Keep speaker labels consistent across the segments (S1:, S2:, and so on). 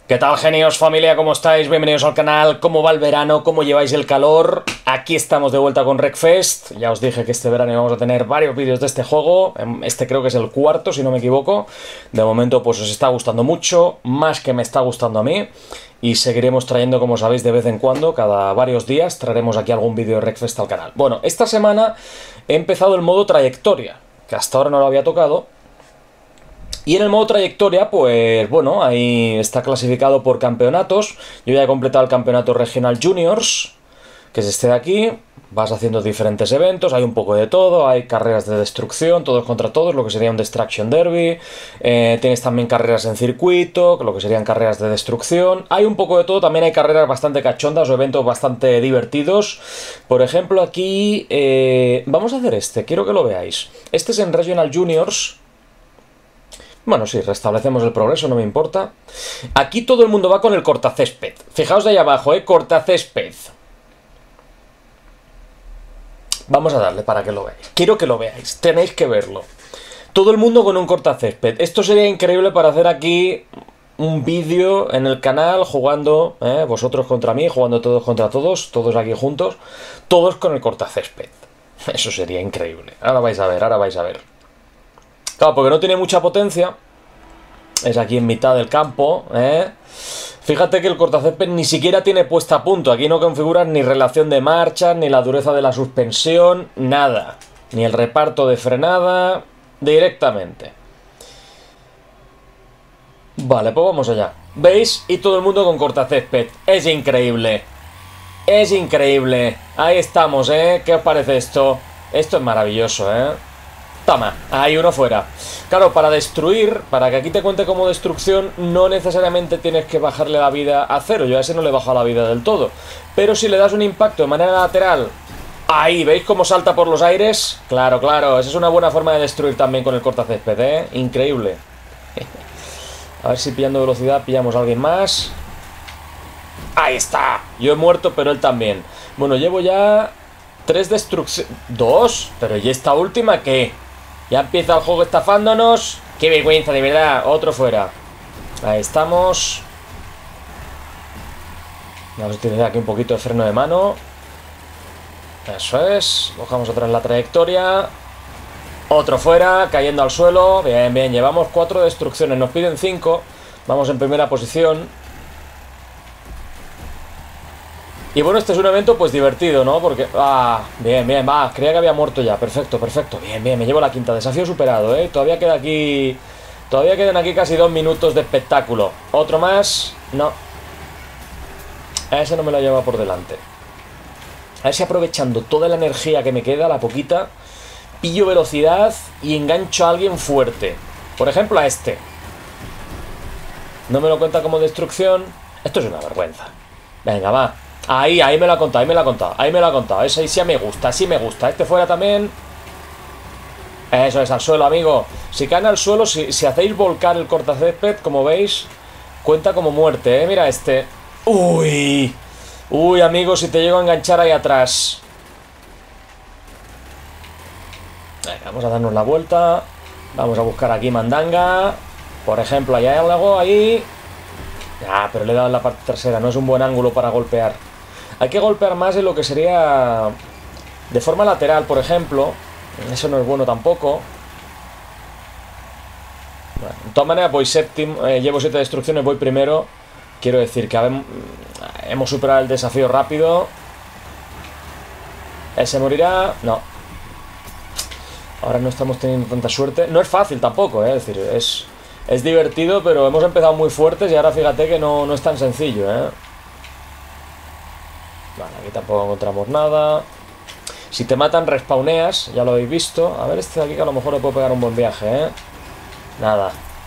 S1: ¿Qué tal, genios, familia? ¿Cómo estáis? Bienvenidos al canal. ¿Cómo va el verano? ¿Cómo lleváis el calor? Aquí estamos de vuelta con Wreckfest. Ya os dije que este verano íbamos a tener varios vídeos de este juego. Este creo que es el cuarto, si no me equivoco. De momento, pues os está gustando mucho, más que me está gustando a mí. Y seguiremos trayendo, como sabéis, de vez en cuando, cada varios días, traeremos aquí algún vídeo de Wreckfest al canal. Bueno, esta semana he empezado el modo trayectoria, que hasta ahora no lo había tocado. Y en el modo trayectoria, pues bueno, ahí está clasificado por campeonatos. Yo ya he completado el campeonato regional juniors, que es este de aquí. Vas haciendo diferentes eventos, hay un poco de todo, hay carreras de destrucción, todos contra todos, lo que sería un Destruction Derby. Tienes también carreras en circuito, lo que serían carreras de destrucción. Hay un poco de todo, también hay carreras bastante cachondas o eventos bastante divertidos. Por ejemplo, aquí vamos a hacer este, quiero que lo veáis. Este es en Regional Juniors. Bueno, sí, restablecemos el progreso, no me importa. Aquí todo el mundo va con el cortacésped. Fijaos de ahí abajo, cortacésped. Vamos a darle para que lo veáis. Quiero que lo veáis, tenéis que verlo. Todo el mundo con un cortacésped. Esto sería increíble para hacer aquí un vídeo en el canal jugando, vosotros contra mí, jugando todos contra todos, todos aquí juntos, todos con el cortacésped. Eso sería increíble. Ahora vais a ver, ahora vais a ver. Claro, porque no tiene mucha potencia. Es aquí en mitad del campo, Fíjate que el cortacésped ni siquiera tiene puesta a punto. Aquí no configuras ni relación de marcha, ni la dureza de la suspensión, nada. Ni el reparto de frenada, directamente. Vale, pues vamos allá. ¿Veis? Y todo el mundo con cortacésped. Es increíble. Es increíble. Ahí estamos, ¿Qué os parece esto? Esto es maravilloso, Toma, hay uno fuera. Claro, para destruir, para que aquí te cuente como destrucción, no necesariamente tienes que bajarle la vida a cero. Yo a ese no le he bajado la vida del todo. Pero si le das un impacto de manera lateral, ahí, ¿veis cómo salta por los aires? Claro, claro, esa es una buena forma de destruir también con el cortacésped, Increíble. A ver si pillando velocidad pillamos a alguien más. Ahí está. Yo he muerto, pero él también. Bueno, llevo ya 3 destrucciones. ¿2? Pero ¿y esta última qué? Ya empieza el juego estafándonos. ¡Qué vergüenza, de verdad! Otro fuera. Ahí estamos. Vamos a utilizar aquí un poquito de freno de mano. Eso es. Cojamos otra vez la trayectoria. Otro fuera, cayendo al suelo. Bien, bien, llevamos 4 destrucciones. Nos piden 5. Vamos en primera posición. Y bueno, este es un evento pues divertido, ¿no? Porque... bien, bien, va, creía que había muerto ya. Perfecto, perfecto. Bien, bien, me llevo la quinta. Desafío superado, Todavía queda aquí... Todavía quedan aquí casi 2 minutos de espectáculo. Otro más. No. A ese no me lo lleva por delante. A ver si aprovechando toda la energía que me queda, la poquita, pillo velocidad y engancho a alguien fuerte. Por ejemplo a este. No me lo cuenta como destrucción. Esto es una vergüenza. Venga, va. Ahí me lo ha contado, ahí me lo ha contado. Ahí me lo ha contado, eso ahí sí me gusta, sí me gusta. Este fuera también. Eso es, al suelo, amigo. Si caen al suelo, si hacéis volcar el cortacésped, como veis, cuenta como muerte, Mira este. Uy. Uy, amigo, si te llego a enganchar ahí atrás. Venga, vamos a darnos la vuelta. Vamos a buscar aquí mandanga. Por ejemplo, allá hay algo ahí. Pero le he dado en la parte trasera. No es un buen ángulo para golpear. Hay que golpear más en lo que sería de forma lateral, por ejemplo. Eso no es bueno tampoco. Bueno, de todas maneras voy séptimo. Llevo 7 destrucciones, voy primero. Quiero decir que hemos superado el desafío rápido. Ese morirá. No. Ahora no estamos teniendo tanta suerte. No es fácil tampoco, Es decir, es divertido, pero hemos empezado muy fuertes y ahora fíjate que no es tan sencillo, Vale, aquí tampoco encontramos nada. Si te matan, respawneas, ya lo habéis visto. A ver, este de aquí que a lo mejor le puedo pegar un buen viaje, Nada.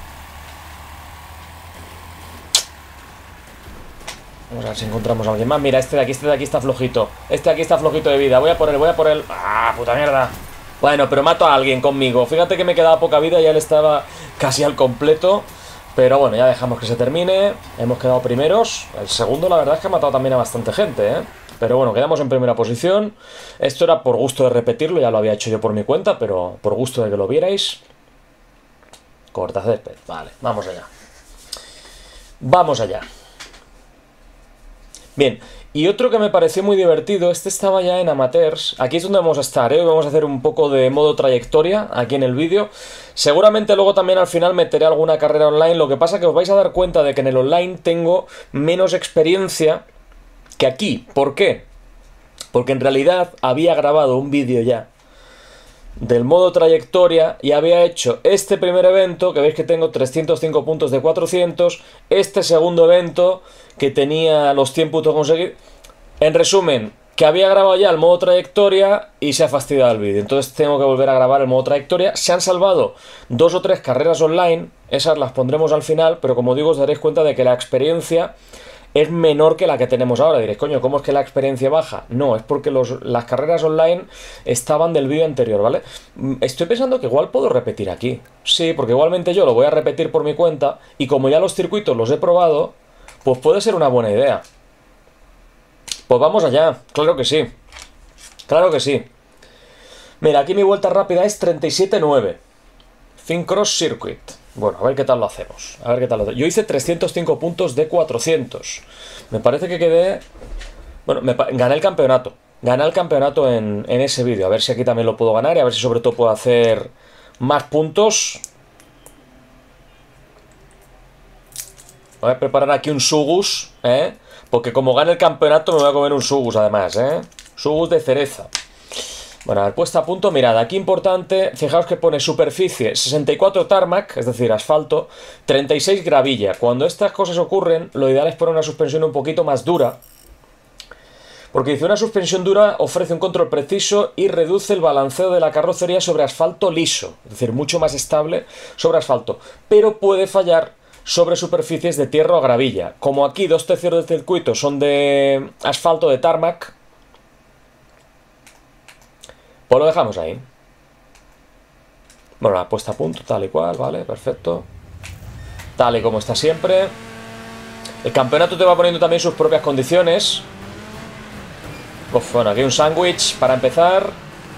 S1: Vamos a ver si encontramos a alguien más. Mira, este de aquí está flojito. Este de aquí está flojito de vida. Voy a por él, voy a por él. Puta mierda. Bueno, pero mato a alguien conmigo. Fíjate que me quedaba poca vida, ya él estaba casi al completo. Pero bueno, ya dejamos que se termine. Hemos quedado primeros. El segundo, la verdad es que ha matado también a bastante gente, Pero bueno, quedamos en primera posición. Esto era por gusto de repetirlo, ya lo había hecho yo por mi cuenta, pero por gusto de que lo vierais. Cortacésped, vale, vamos allá. Vamos allá. Bien, y otro que me pareció muy divertido, este estaba ya en amateurs, aquí es donde vamos a estar, ¿eh? Vamos a hacer un poco de modo trayectoria aquí en el vídeo. Seguramente luego también al final meteré alguna carrera online, lo que pasa que os vais a dar cuenta de que en el online tengo menos experiencia que aquí. ¿Por qué? Porque en realidad había grabado un vídeo ya del modo trayectoria y había hecho este primer evento, que veis que tengo 305 puntos de 400, este segundo evento que tenía los 100 puntos conseguidos. En resumen, que había grabado ya el modo trayectoria y se ha fastidiado el vídeo, entonces tengo que volver a grabar el modo trayectoria. Se han salvado 2 o 3 carreras online, esas las pondremos al final, pero como digo os daréis cuenta de que la experiencia es menor que la que tenemos ahora. Diréis, coño, ¿cómo es que la experiencia baja? No, es porque las carreras online estaban del vídeo anterior, ¿vale? Estoy pensando que igual puedo repetir aquí. Sí, porque igualmente yo lo voy a repetir por mi cuenta y como ya los circuitos los he probado, pues puede ser una buena idea. Pues vamos allá, claro que sí. Claro que sí. Mira, aquí mi vuelta rápida es 37.9. Fincross Circuit. Bueno, a ver qué tal lo hacemos. A ver qué tal lo hacemos. Yo hice 305 puntos de 400. Me parece que quedé... Bueno, gané el campeonato. Gané el campeonato en ese vídeo. A ver si aquí también lo puedo ganar y a ver si sobre todo puedo hacer más puntos. Voy a preparar aquí un Sugus, ¿eh? Porque como gane el campeonato me voy a comer un Sugus además, ¿eh? Sugus de cereza. Bueno, a ver, puesta a punto, mirad, aquí importante, fijaos que pone superficie 64 tarmac, es decir, asfalto, 36 gravilla. Cuando estas cosas ocurren, lo ideal es poner una suspensión un poquito más dura, porque dice, una suspensión dura ofrece un control preciso y reduce el balanceo de la carrocería sobre asfalto liso, es decir, mucho más estable sobre asfalto, pero puede fallar sobre superficies de tierra o gravilla. Como aquí 2/3 del circuito son de asfalto de tarmac, pues lo dejamos ahí. Bueno, la puesta a punto, tal y cual, vale, perfecto. Tal y como está siempre. El campeonato te va poniendo también sus propias condiciones. Uf, bueno, aquí un sándwich para empezar.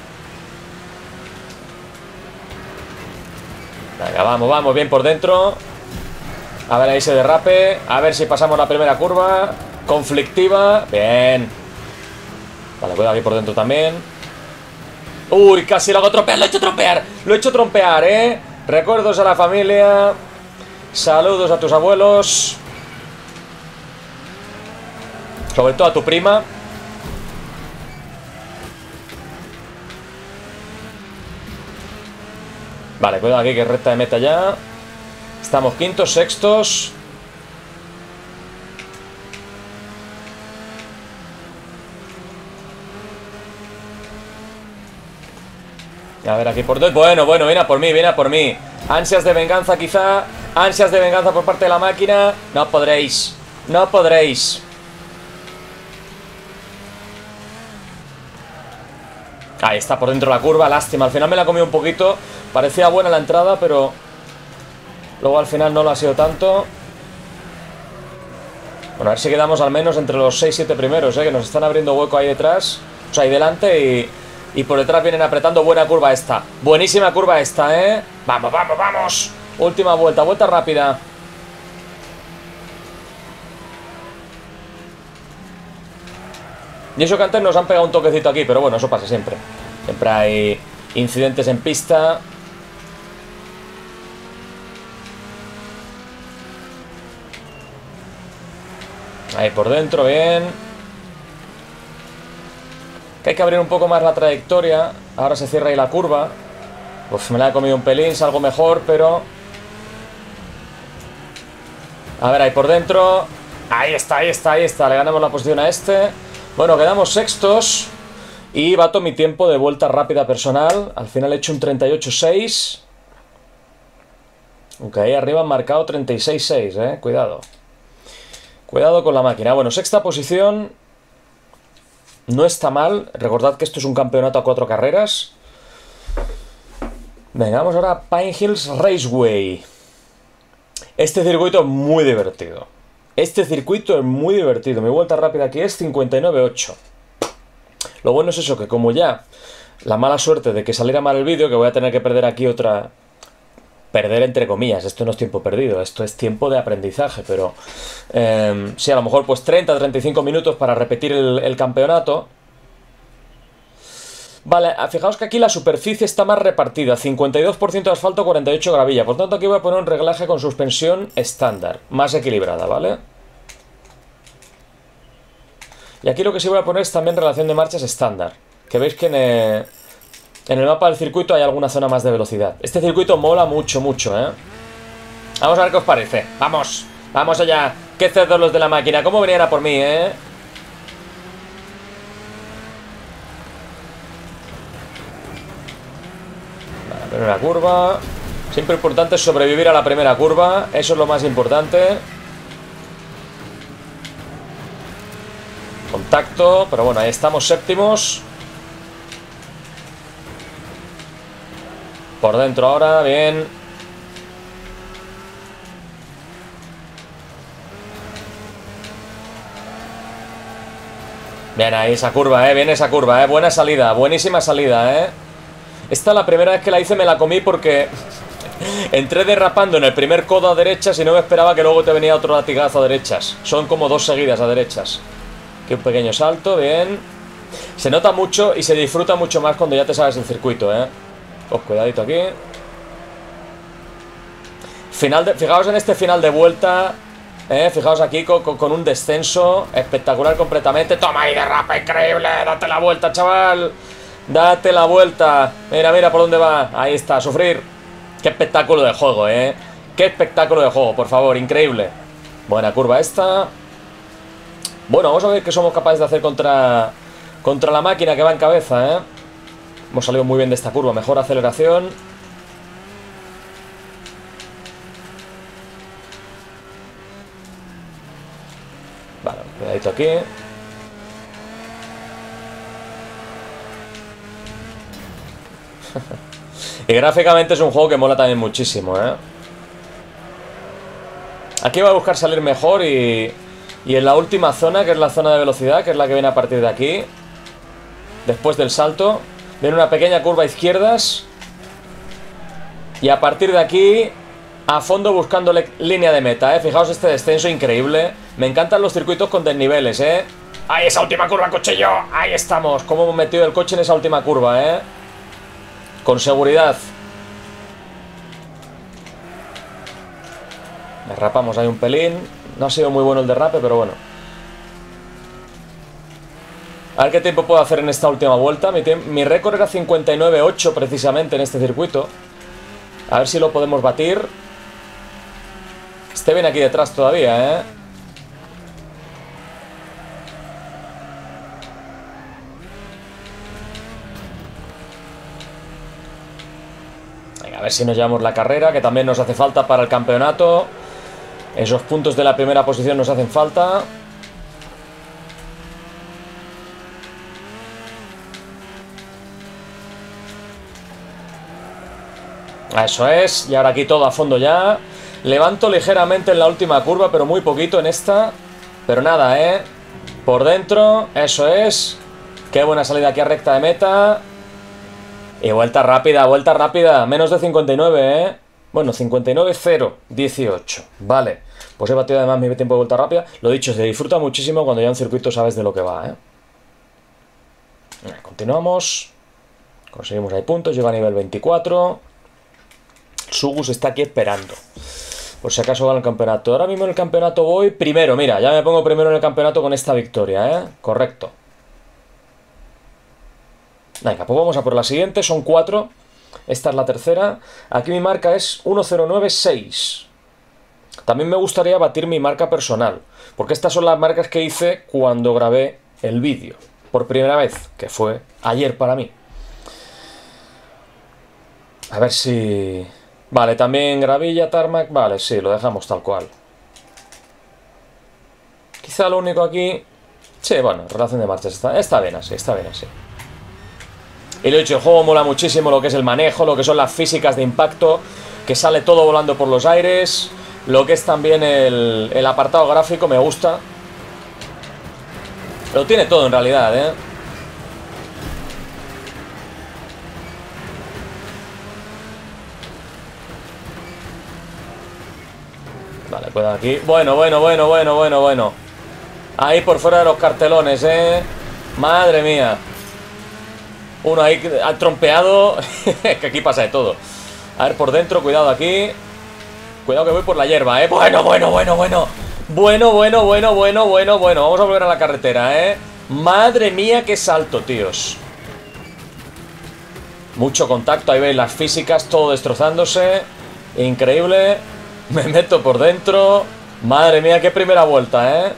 S1: Venga, vamos, vamos, bien por dentro. A ver ahí ese derrape. A ver si pasamos la primera curva. Conflictiva, bien. Vale, cuidado aquí por dentro también. Uy, casi lo hago trompear, lo he hecho trompear. Lo he hecho trompear, ¿eh? Recuerdos a la familia. Saludos a tus abuelos. Sobre todo a tu prima. Vale, cuidado aquí que recta de meta ya. Estamos quintos, sextos. A ver, aquí por... Bueno, viene a por mí, viene a por mí. Ansias de venganza quizá. Ansias de venganza por parte de la máquina. No podréis. No podréis. Ahí está, por dentro de la curva. Lástima, al final me la he comido un poquito. Parecía buena la entrada, pero luego al final no lo ha sido tanto. Bueno, a ver si quedamos al menos entre los 6-7 primeros, que nos están abriendo hueco ahí detrás. O sea, ahí delante y por detrás vienen apretando. Buena curva esta. Buenísima curva esta, Vamos, vamos, vamos. Última vuelta, vuelta rápida. Y eso que antes nos han pegado un toquecito aquí, pero bueno, eso pasa siempre. Siempre hay incidentes en pista. Ahí por dentro, bien. Que hay que abrir un poco más la trayectoria. Ahora se cierra ahí la curva. Uf, me la he comido un pelín, salgo mejor, pero... A ver, ahí por dentro. Ahí está, ahí está, ahí está. Le ganamos la posición a este. Bueno, quedamos sextos. Y bato mi tiempo de vuelta rápida personal. Al final he hecho un 38.6. Ok, arriba han marcado 36.6, cuidado. Cuidado con la máquina. Bueno, sexta posición. No está mal. Recordad que esto es un campeonato a 4 carreras. Venga, vamos ahora a Pine Hills Raceway. Este circuito es muy divertido. Este circuito es muy divertido. Mi vuelta rápida aquí es 59.8. Lo bueno es eso, que como ya la mala suerte de que saliera mal el vídeo, que voy a tener que perder aquí otra perder entre comillas, esto no es tiempo perdido, esto es tiempo de aprendizaje, pero sí, a lo mejor pues 30-35 minutos para repetir el campeonato. Vale, fijaos que aquí la superficie está más repartida, 52% asfalto, 48 gravilla, por tanto aquí voy a poner un reglaje con suspensión estándar, más equilibrada, ¿vale? Y aquí lo que sí voy a poner es también relación de marchas estándar, que veis que en el mapa del circuito hay alguna zona más de velocidad. Este circuito mola mucho, mucho, ¿eh? Vamos a ver qué os parece. ¡Vamos! ¡Vamos allá! ¡Qué cerdos los de la máquina! ¿Cómo venían a por mí, eh? Vale, primera curva. Siempre importante sobrevivir a la primera curva. Eso es lo más importante. Contacto. Pero bueno, ahí estamos séptimos. Por dentro ahora, bien. Bien ahí esa curva, bien esa curva, buena salida, buenísima salida, Esta la primera vez que la hice me la comí porque entré derrapando en el primer codo a derechas y no me esperaba que luego te venía otro latigazo a derechas. Son como dos seguidas a derechas. Aquí un pequeño salto, bien. Se nota mucho y se disfruta mucho más cuando ya te sabes el circuito, Pues cuidadito aquí. Fijaos en este final de vuelta, fijaos aquí con un descenso espectacular completamente. Toma ahí, derrapa increíble. Date la vuelta, chaval. Date la vuelta. Mira, mira por dónde va. Ahí está, a sufrir. Qué espectáculo de juego, Qué espectáculo de juego, por favor, increíble. Buena curva esta. Bueno, vamos a ver qué somos capaces de hacer contra la máquina que va en cabeza, Hemos salido muy bien de esta curva. Mejor aceleración. Vale, cuidadito aquí. Y gráficamente es un juego que mola también muchísimo, Aquí voy a buscar salir mejor y en la última zona, que es la zona de velocidad, que es la que viene a partir de aquí, después del salto, viene una pequeña curva a izquierdas. Y a partir de aquí, a fondo buscando línea de meta, Fijaos este descenso increíble. Me encantan los circuitos con desniveles, ¡Ahí esa última curva, cochillo! Ahí estamos. Cómo hemos metido el coche en esa última curva, Con seguridad. Derrapamos ahí un pelín. No ha sido muy bueno el derrape, pero bueno. A ver qué tiempo puedo hacer en esta última vuelta. Mi récord era 59.8 precisamente en este circuito. A ver si lo podemos batir. Esté bien aquí detrás todavía, Venga, a ver si nos llevamos la carrera, que también nos hace falta para el campeonato. Esos puntos de la primera posición nos hacen falta. Eso es, y ahora aquí todo a fondo ya. Levanto ligeramente en la última curva, pero muy poquito en esta. Pero nada, por dentro, eso es. Qué buena salida aquí a recta de meta. Y vuelta rápida, menos de 59, Bueno, 59.018, vale. Pues he batido además mi tiempo de vuelta rápida. Lo dicho, se disfruta muchísimo cuando ya un circuito sabes de lo que va, Continuamos. Conseguimos ahí puntos, llega a nivel 24. Sugus está aquí esperando, por si acaso va al campeonato. Ahora mismo en el campeonato voy primero, mira, ya me pongo primero en el campeonato con esta victoria, Correcto. Venga, pues vamos a por la siguiente, son 4. Esta es la tercera. Aquí mi marca es 1.09.6. También me gustaría batir mi marca personal, porque estas son las marcas que hice cuando grabé el vídeo por primera vez, que fue ayer para mí. A ver si... Vale, también gravilla, tarmac. Vale, sí, lo dejamos tal cual. Quizá lo único aquí... Sí, bueno, relación de marchas está bien así, está bien así. Y lo he dicho, el juego mola muchísimo lo que es el manejo, lo que son las físicas de impacto, que sale todo volando por los aires, lo que es también el apartado gráfico, me gusta. Lo tiene todo en realidad, Vale, cuidado aquí. Bueno. Ahí por fuera de los cartelones, Madre mía. Uno ahí ha trompeado. Que aquí pasa de todo. A ver, por dentro, cuidado aquí. Cuidado que voy por la hierba, Bueno. Vamos a volver a la carretera, Madre mía, qué salto, tíos. Mucho contacto, ahí veis las físicas, todo destrozándose. Increíble. Me meto por dentro. Madre mía, qué primera vuelta,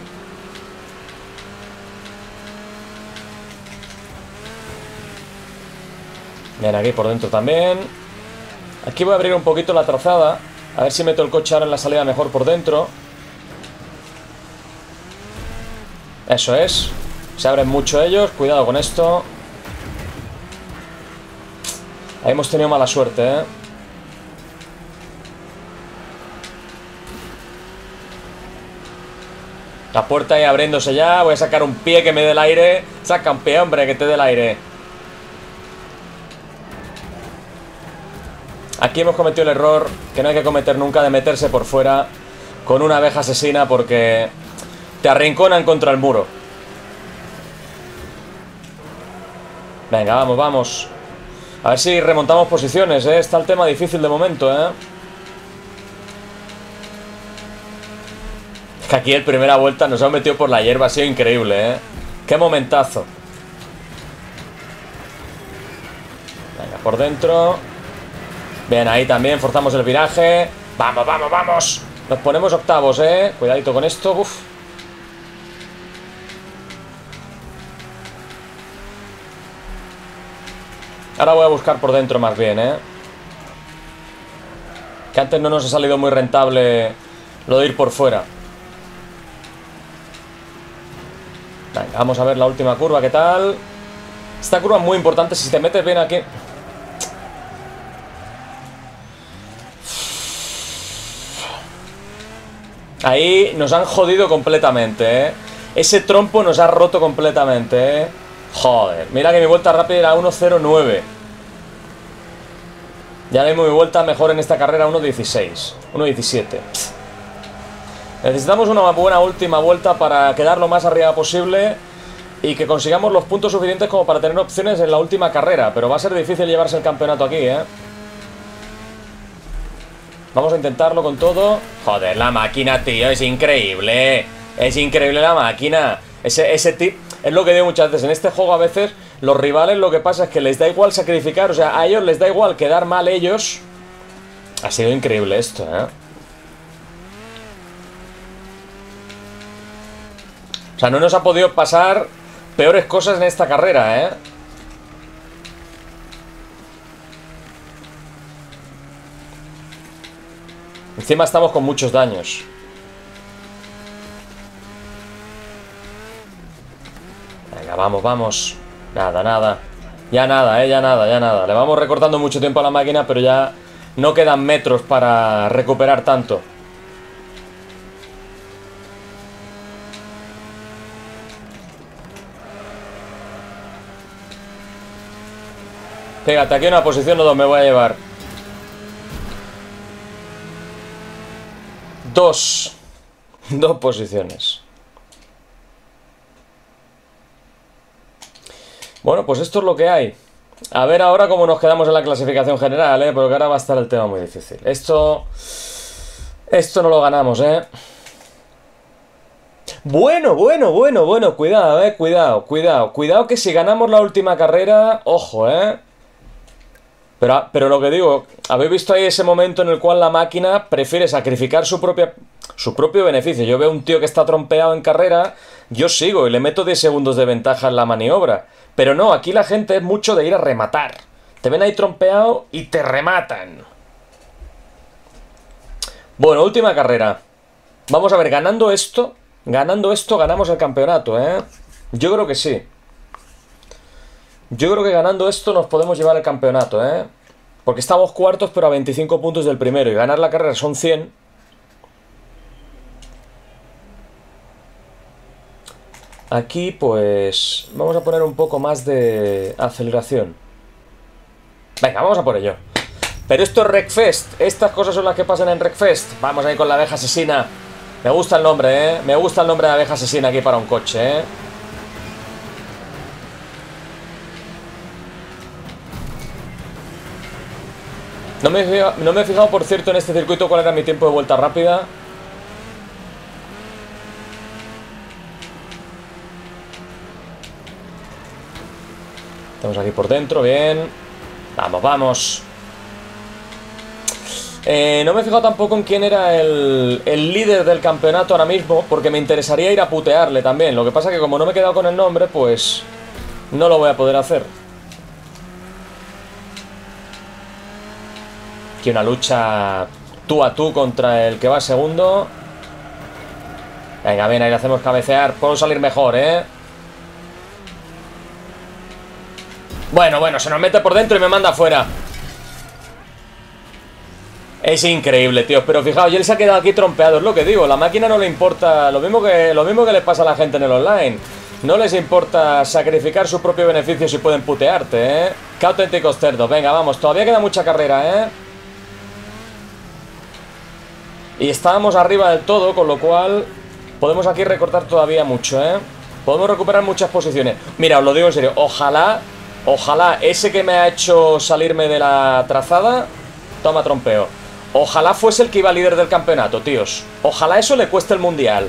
S1: Bien, aquí por dentro también. Aquí voy a abrir un poquito la trazada. A ver si meto el coche ahora en la salida mejor por dentro. Eso es. Se abren mucho ellos. Cuidado con esto. Ahí hemos tenido mala suerte, La puerta ahí abriéndose ya. Voy a sacar un pie que me dé el aire. Saca un pie, hombre, que te dé el aire. Aquí hemos cometido el error que no hay que cometer nunca de meterse por fuera con una abeja asesina porque te arrinconan contra el muro. Venga, vamos. A ver si remontamos posiciones, Está el tema difícil de momento, Es que aquí en primera vuelta nos hemos metido por la hierba. Ha sido increíble, Qué momentazo. Venga, por dentro. Bien, ahí también forzamos el viraje. Vamos. Nos ponemos octavos, Cuidadito con esto. Uf. Ahora voy a buscar por dentro más bien, Que antes no nos ha salido muy rentable lo de ir por fuera. Venga, vamos a ver la última curva, ¿qué tal? Esta curva es muy importante. Si te metes bien aquí... Ahí nos han jodido completamente, Ese trompo nos ha roto completamente, Joder, mira que mi vuelta rápida era 1.09. Ya mismo mi vuelta mejor en esta carrera 1.16, 1.17. Necesitamos una buena última vuelta para quedar lo más arriba posible y que consigamos los puntos suficientes como para tener opciones en la última carrera. Pero va a ser difícil llevarse el campeonato aquí, Vamos a intentarlo con todo. Joder, la máquina, tío, es increíble. Es increíble la máquina. Ese tip es lo que digo muchas veces. En este juego a veces los rivales lo que pasa es que les da igual sacrificar. O sea, a ellos les da igual quedar mal ellos. Ha sido increíble esto, O sea, no nos ha podido pasar peores cosas en esta carrera, Encima estamos con muchos daños. Venga, vamos. Nada. Ya nada. Le vamos recortando mucho tiempo a la máquina, pero ya no quedan metros para recuperar tanto. Fíjate, aquí una posición o dos me voy a llevar. Dos posiciones. Bueno, pues esto es lo que hay. A ver ahora cómo nos quedamos en la clasificación general, porque ahora va a estar el tema muy difícil. Esto no lo ganamos, Bueno, cuidado que si ganamos la última carrera, ojo, Pero lo que digo, habéis visto ahí ese momento en el cual la máquina prefiere sacrificar su propio beneficio. Yo veo un tío que está trompeado en carrera, yo sigo y le meto 10 segundos de ventaja en la maniobra. Pero no, aquí la gente es mucho de ir a rematar. Te ven ahí trompeado y te rematan. Bueno, última carrera. Vamos a ver, ganando esto ganamos el campeonato, Yo creo que sí. Yo creo que ganando esto nos podemos llevar el campeonato, Porque estamos cuartos pero a 25 puntos del primero y ganar la carrera son 100. Aquí pues vamos a poner un poco más de aceleración. Venga, vamos a por ello. Pero esto es Wreckfest. Estas cosas son las que pasan en Wreckfest. Vamos ahí con la abeja asesina. Me gusta el nombre, ¿eh? Me gusta el nombre de abeja asesina aquí para un coche, ¿eh? No me he fijado, por cierto, en este circuito cuál era mi tiempo de vuelta rápida. Estamos aquí por dentro, bien. Vamos, vamos. No me he fijado tampoco en quién era el líder del campeonato ahora mismo, porque me interesaría ir a putearle también. Lo que pasa es que como no me he quedado con el nombre, pues no lo voy a poder hacer. Aquí una lucha tú a tú contra el que va segundo. Venga, bien, ahí le hacemos cabecear. Puedo salir mejor, ¿eh? Bueno, se nos mete por dentro y me manda afuera. Es increíble, tío. Pero fijaos, y él se ha quedado aquí trompeado. Es lo que digo, la máquina no le importa. Lo mismo que les pasa a la gente en el online. No les importa sacrificar su propio beneficio si pueden putearte, ¿eh? Qué auténticos cerdos. Venga, vamos, todavía queda mucha carrera, ¿eh? Y estábamos arriba del todo, con lo cual podemos aquí recortar todavía mucho, ¿eh? Podemos recuperar muchas posiciones. Mira, os lo digo en serio, ojalá ese que me ha hecho salirme de la trazada, toma trompeo, ojalá fuese el que iba líder del campeonato, tíos. Ojalá eso le cueste el mundial.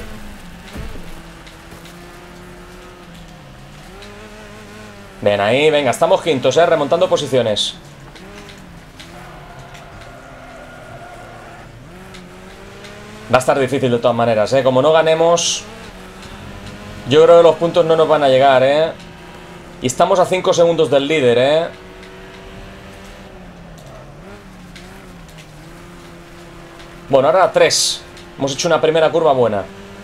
S1: Ven ahí, venga, estamos quintos, remontando posiciones. Va a estar difícil de todas maneras, como no ganemos, yo creo que los puntos no nos van a llegar, y estamos a 5 segundos del líder, Bueno, ahora a 3. Hemos hecho una primera curva buena.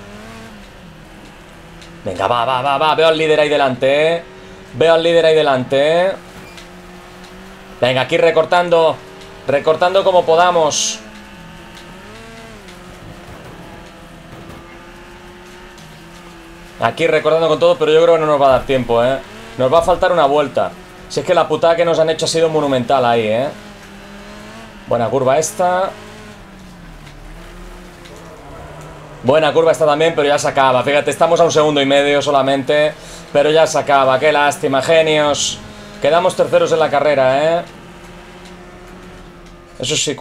S1: Venga, va. Veo al líder ahí delante, Veo al líder ahí delante, Venga, aquí recortando. Recortando como podamos. Aquí recortando con todo, pero yo creo que no nos va a dar tiempo, Nos va a faltar una vuelta. Si es que la putada que nos han hecho ha sido monumental ahí, Buena curva esta. Buena curva esta también, pero ya se acaba. Fíjate, estamos a 1,5 segundos solamente, pero ya se acaba. Qué lástima, genios. Quedamos terceros en la carrera, Eso sí,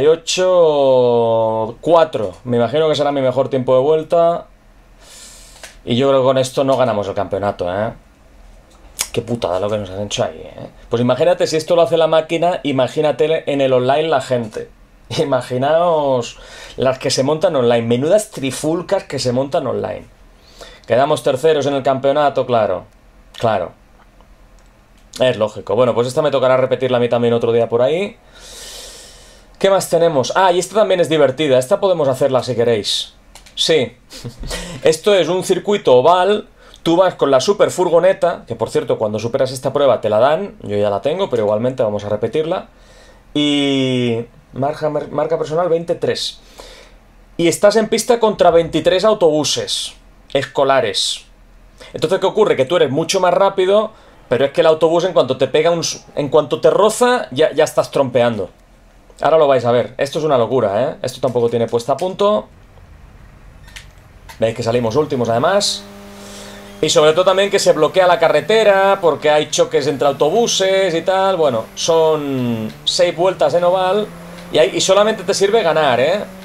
S1: 48-4. Me imagino que será mi mejor tiempo de vuelta. Y yo creo que con esto no ganamos el campeonato, Qué putada lo que nos han hecho ahí, Pues imagínate si esto lo hace la máquina, imagínate en el online la gente. Imaginaos las que se montan online. Menudas trifulcas que se montan online. Quedamos terceros en el campeonato, claro. Claro. Es lógico. Bueno, pues esta me tocará repetirla a mí también otro día por ahí. ¿Qué más tenemos? Ah, y esta también es divertida. Esta podemos hacerla si queréis. Sí. Esto es un circuito oval. Tú vas con la super furgoneta, que por cierto, cuando superas esta prueba te la dan. Yo ya la tengo, pero igualmente vamos a repetirla. Y... Marca personal 23. Y estás en pista contra 23 autobuses escolares. Entonces, ¿qué ocurre? Que tú eres mucho más rápido, pero es que el autobús en cuanto te pega en cuanto te roza, ya estás trompeando. Ahora lo vais a ver. Esto es una locura, Esto tampoco tiene puesta a punto. Veis que salimos últimos además. Y sobre todo también que se bloquea la carretera porque hay choques entre autobuses y tal. Bueno, son 6 vueltas en oval. Y solamente te sirve ganar,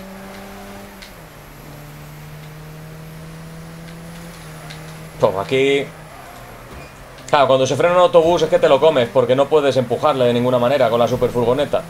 S1: Pues aquí... Claro, cuando se frena un autobús es que te lo comes, porque no puedes empujarle de ninguna manera con la super furgoneta.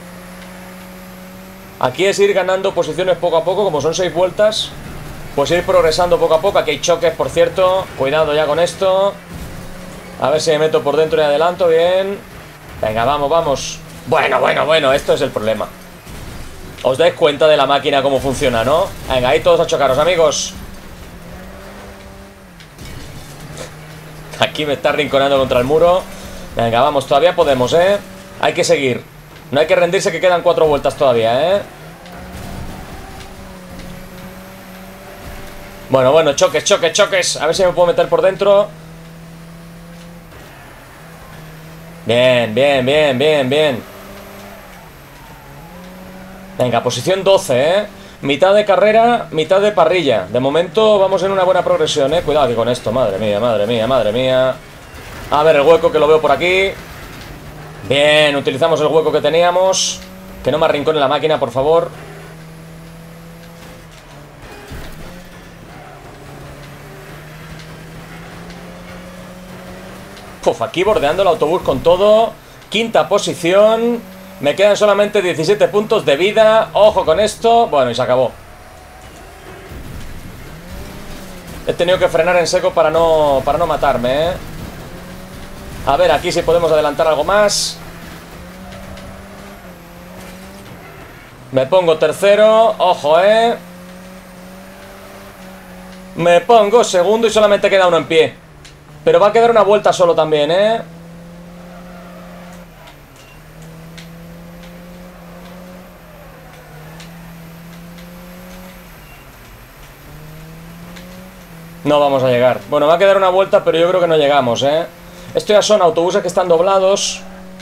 S1: Aquí es ir ganando posiciones poco a poco, como son 6 vueltas. Pues ir progresando poco a poco. Aquí hay choques, por cierto. Cuidado ya con esto. A ver si me meto por dentro y adelanto, bien. Venga, vamos. Bueno, esto es el problema. ¿Os dais cuenta de la máquina cómo funciona, no? Venga, ahí todos a chocaros, amigos. Aquí me está rinconando contra el muro. Venga, vamos, todavía podemos, Hay que seguir. No hay que rendirse, que quedan 4 vueltas todavía, Bueno, choques. A ver si me puedo meter por dentro. Bien. Venga, posición 12, ¿eh? Mitad de carrera, mitad de parrilla. De momento vamos en una buena progresión, ¿eh? Cuidado aquí con esto, madre mía, madre mía, madre mía. A ver el hueco que lo veo por aquí. Bien, utilizamos el hueco que teníamos. Que no me arrincone la máquina, por favor. Puf, aquí bordeando el autobús con todo. Quinta posición. Me quedan solamente 17 puntos de vida. Ojo con esto. Bueno, y se acabó. He tenido que frenar en seco para no matarme, ¿eh? A ver, aquí si podemos adelantar algo más. Me pongo tercero. Ojo, ¿eh? Me pongo segundo y solamente queda uno en pie. Pero va a quedar una vuelta solo también, ¿eh? No vamos a llegar. Bueno, va a quedar una vuelta, pero yo creo que no llegamos, ¿eh? Esto ya son autobuses que están doblados.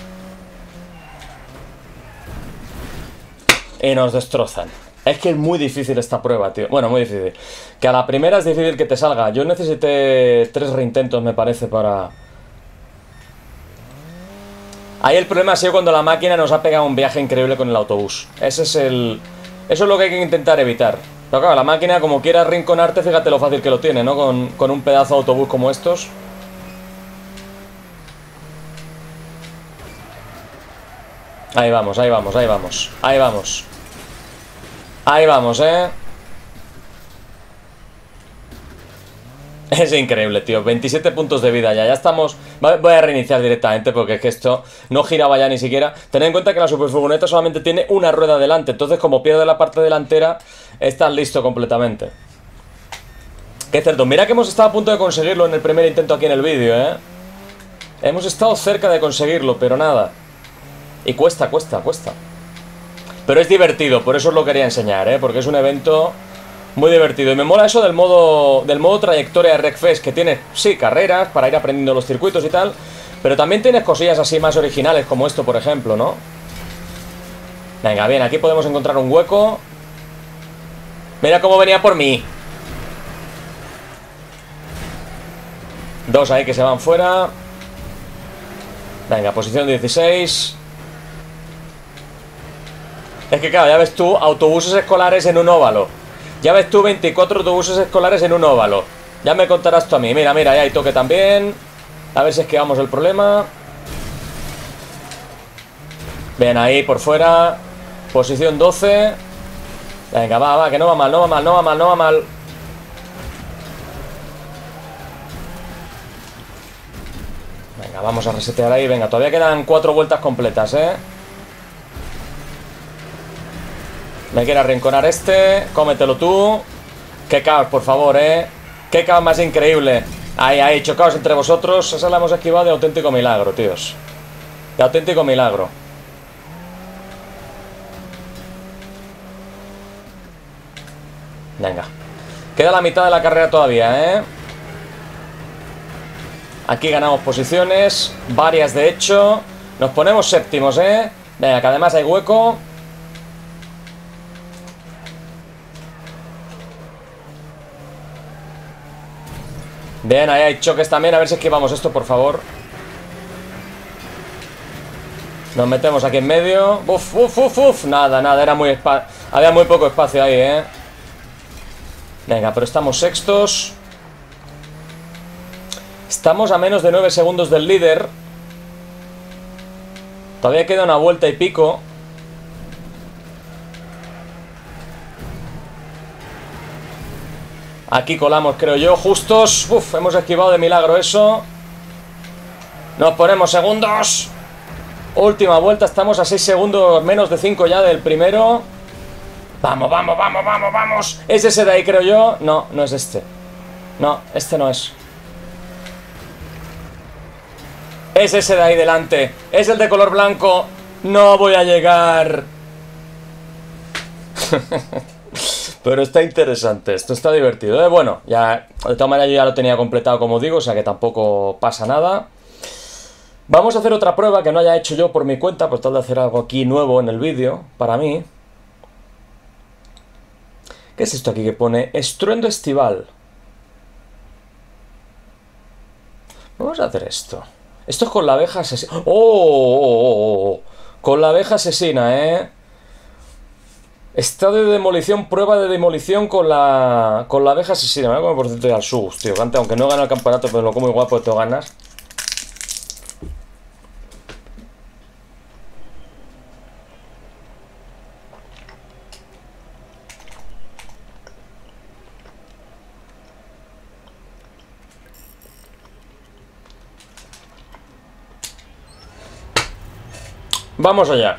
S1: Y nos destrozan. Es que es muy difícil esta prueba, tío. Bueno, muy difícil. Que a la primera es difícil que te salga. Yo necesité 3 reintentos, me parece, para... Ahí el problema ha sido cuando la máquina nos ha pegado un viaje increíble con el autobús. Ese es el... Eso es lo que hay que intentar evitar. Pero claro, la máquina, como quiera arrinconarte, fíjate lo fácil que lo tiene, ¿no? Con un pedazo de autobús como estos. Ahí vamos, ahí vamos, ahí vamos. Ahí vamos. Ahí vamos, ¿eh? Es increíble, tío. 27 puntos de vida ya. Ya estamos... Voy a reiniciar directamente porque es que esto no giraba ya ni siquiera. Tened en cuenta que la superfurgoneta solamente tiene una rueda delante. Entonces, como pierde la parte delantera, estás listo completamente. Que es cierto. Mira que hemos estado a punto de conseguirlo en el primer intento aquí en el vídeo, ¿eh? Hemos estado cerca de conseguirlo, pero nada. Y cuesta, cuesta, cuesta. Pero es divertido, por eso os lo quería enseñar, ¿eh? Porque es un evento... muy divertido. Y me mola eso del modo trayectoria de Wreckfest, que tienes, sí, carreras para ir aprendiendo los circuitos y tal, pero también tienes cosillas así más originales, como esto, por ejemplo, ¿no? Venga, bien, aquí podemos encontrar un hueco. Mira cómo venía por mí. 2 ahí que se van fuera. Venga, posición 16. Es que claro, ya ves tú, autobuses escolares en un óvalo. Ya ves tú, 24 autobuses escolares en un óvalo. Ya me contarás tú a mí. Mira, mira, ya hay toque también. A ver si esquivamos el problema. Bien, ahí por fuera. Posición 12. Venga, va, va, que no va mal, no va mal, no va mal, no va mal. Venga, vamos a resetear ahí. Venga, todavía quedan 4 vueltas completas, ¿eh? Me quiere arrinconar este. Cómetelo tú. Qué caos, por favor, qué caos más increíble. Ahí, ahí, chocaos entre vosotros. Esa la hemos esquivado de auténtico milagro, tíos. De auténtico milagro. Venga. Queda la mitad de la carrera todavía, Aquí ganamos posiciones. Varias, de hecho. Nos ponemos séptimos, Venga, que además hay hueco. Bien, ahí hay choques también. A ver si esquivamos esto, por favor. Nos metemos aquí en medio. Uf, uf, uf, uf. Nada, nada, era muy había muy poco espacio ahí, Venga, pero estamos sextos. Estamos a menos de 9 segundos del líder. Todavía queda una vuelta y pico. Aquí colamos, creo yo, justos. Uf, hemos esquivado de milagro eso. Nos ponemos segundos. Última vuelta, estamos a 6 segundos, menos de 5 ya del primero. Vamos, vamos, vamos, vamos, vamos. ¿Es ese de ahí, creo yo? No, no es este. No, este no es. Es ese de ahí delante. Es el de color blanco. No voy a llegar. Pero está interesante, esto está divertido, Bueno, ya, de todas maneras yo ya lo tenía completado, como digo, o sea que tampoco pasa nada. Vamos a hacer otra prueba que no haya hecho yo por mi cuenta, pues tal de hacer algo aquí nuevo en el vídeo, para mí. ¿Qué es esto aquí que pone? Estruendo estival. Vamos a hacer esto. Esto es con la abeja asesina. ¡Oh! Con la abeja asesina, ¿eh? Estado de demolición, prueba de demolición con la abeja asesina. Me voy a comer por ciento de al sus, tío. Aunque no gane el campeonato, pero lo como igual porque tengo ganas. Vamos allá.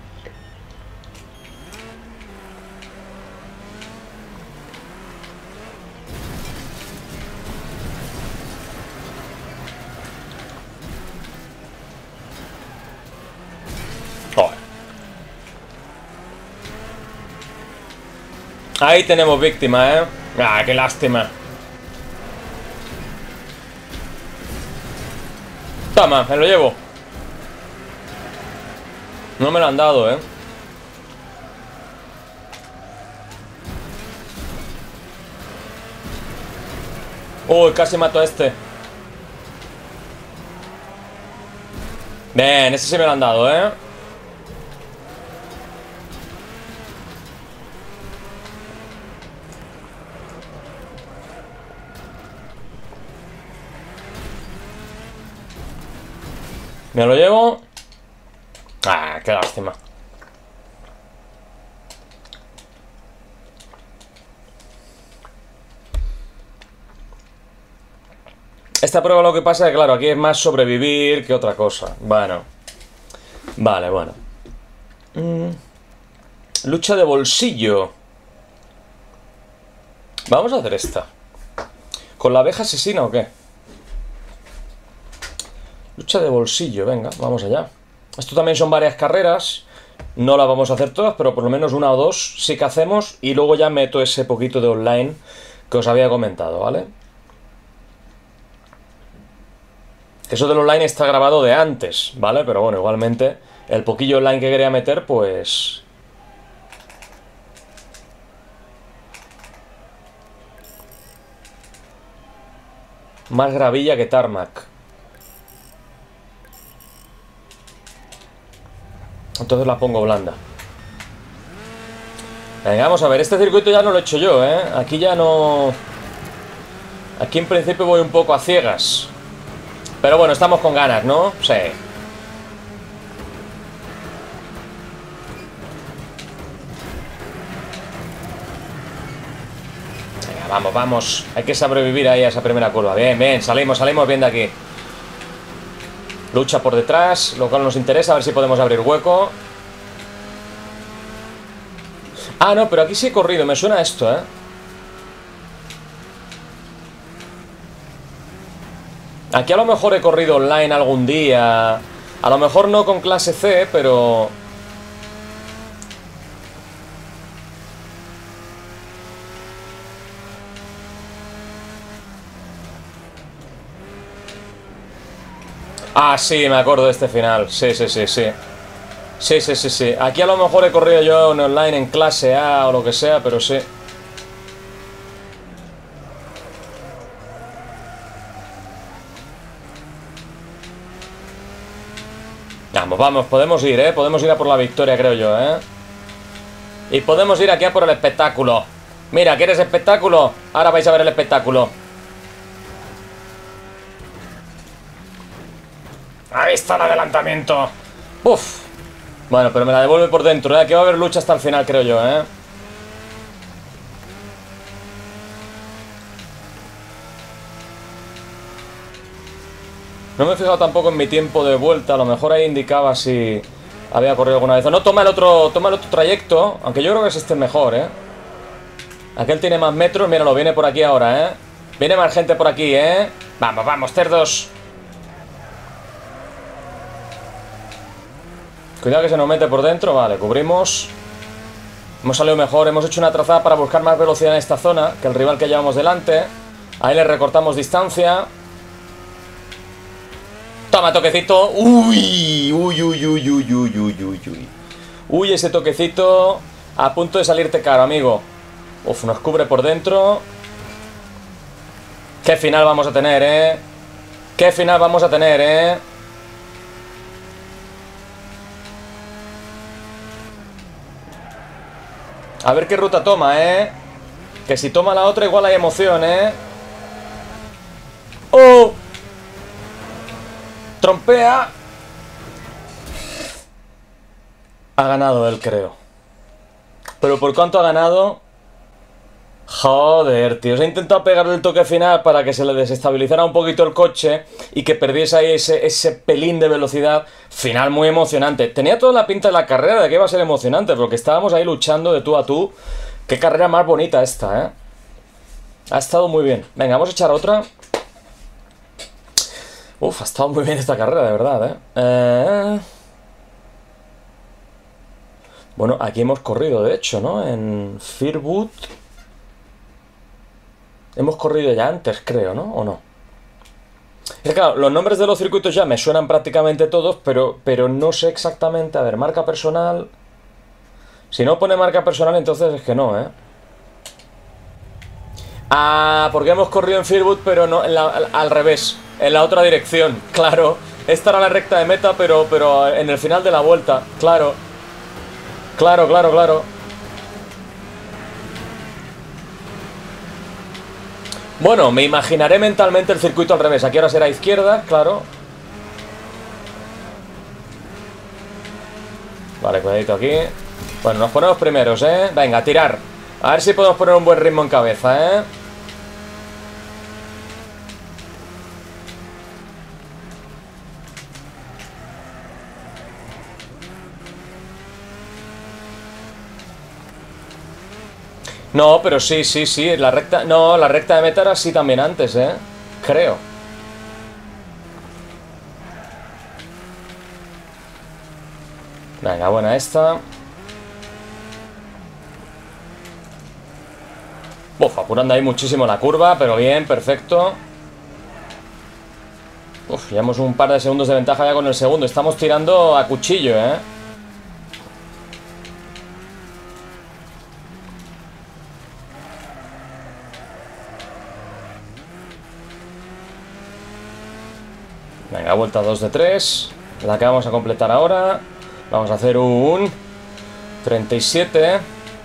S1: Joder. Ahí tenemos víctima, ¿eh? Ah, qué lástima. Toma, me lo llevo. No me lo han dado, ¿eh? Uy, casi mato a este. Bien, ese sí me lo han dado, ¿eh? Me lo llevo. Ah, qué lástima. Esta prueba lo que pasa es que, claro, aquí es más sobrevivir que otra cosa. Bueno. Vale, bueno. Lucha de bolsillo. Vamos a hacer esta. ¿Con la abeja asesina o qué? Lucha de bolsillo, venga, vamos allá. Esto también son varias carreras. No las vamos a hacer todas, pero por lo menos una o dos sí que hacemos. Y luego ya meto ese poquito de online que os había comentado, ¿vale? Eso del online está grabado de antes, ¿vale? Pero bueno, igualmente, el poquillo online que quería meter, pues... Más gravilla que tarmac. Entonces la pongo blanda. Venga, vamos a ver, este circuito ya no lo he hecho yo, ¿eh? Aquí ya no... Aquí en principio voy un poco a ciegas. Pero bueno, estamos con ganas, ¿no? Sí. Venga, vamos, vamos. Hay que sobrevivir ahí a esa primera curva. Bien, bien, salimos bien de aquí. Lucha por detrás, lo cual nos interesa, a ver si podemos abrir hueco. Ah, no, pero aquí sí he corrido, me suena esto, ¿eh? Aquí a lo mejor he corrido online algún día. A lo mejor no con clase C, pero... Ah, sí, me acuerdo de este final. Sí, sí, sí, sí. Sí, sí, sí, sí. Aquí a lo mejor he corrido yo en online en clase A o lo que sea, pero sí. Vamos, vamos, podemos ir, ¿eh? Podemos ir a por la victoria, creo yo, ¿eh? Y podemos ir aquí a por el espectáculo. Mira, ¿quieres espectáculo? Ahora vais a ver el espectáculo. Ahí está el adelantamiento. Uf. Bueno, pero me la devuelve por dentro, ¿eh? Aquí va a haber lucha hasta el final, creo yo, ¿eh? No me he fijado tampoco en mi tiempo de vuelta. A lo mejor ahí indicaba si había corrido alguna vez. No, toma el otro trayecto. Aunque yo creo que es este mejor, ¿eh? Aquel tiene más metros. Míralo, viene por aquí ahora, ¿eh? Viene más gente por aquí, ¿eh? Vamos, vamos, cerdos. Cuidado que se nos mete por dentro. Vale, cubrimos. Hemos salido mejor. Hemos hecho una trazada para buscar más velocidad en esta zona que el rival que llevamos delante. Ahí le recortamos distancia. Toma, toquecito. Uy, uy, uy, uy, uy, uy, uy, uy, uy. Uy, ese toquecito a punto de salirte caro, amigo. Uf, nos cubre por dentro. Qué final vamos a tener, Qué final vamos a tener, A ver qué ruta toma, Que si toma la otra igual hay emoción, ¡Oh! Trompea. Ha ganado él, creo. ¿Pero por cuánto ha ganado? Joder, tío. Se ha intentado pegarle el toque final para que se le desestabilizara un poquito el coche y que perdiese ahí ese pelín de velocidad. Final muy emocionante. Tenía toda la pinta de la carrera de que iba a ser emocionante, porque estábamos ahí luchando de tú a tú. Qué carrera más bonita esta, Ha estado muy bien. Venga, vamos a echar otra. Uf, ha estado muy bien esta carrera, de verdad, Bueno, aquí hemos corrido, de hecho, ¿no? En Firwood. Hemos corrido ya antes, creo, ¿no? ¿O no? Es que, claro, los nombres de los circuitos ya me suenan prácticamente todos, pero no sé exactamente. A ver, marca personal. Si no pone marca personal, entonces es que no, Ah, porque hemos corrido en Firwood, pero no al revés, en la otra dirección, claro. Esta era la recta de meta, pero en el final de la vuelta, claro. Claro, claro, claro. Bueno, me imaginaré mentalmente el circuito al revés. Aquí ahora será izquierda, claro. Vale, cuidadito aquí. Bueno, nos ponemos primeros, Venga, a tirar. A ver si podemos poner un buen ritmo en cabeza, No, pero sí, sí, sí. La recta... No, la recta de meta era así también antes, Creo. Venga, buena esta. Uf, apurando ahí muchísimo la curva, pero bien, perfecto. Uf, llevamos un par de segundos de ventaja ya con el segundo. Estamos tirando a cuchillo, Venga, vuelta 2 de 3. La que vamos a completar ahora. Vamos a hacer un 37.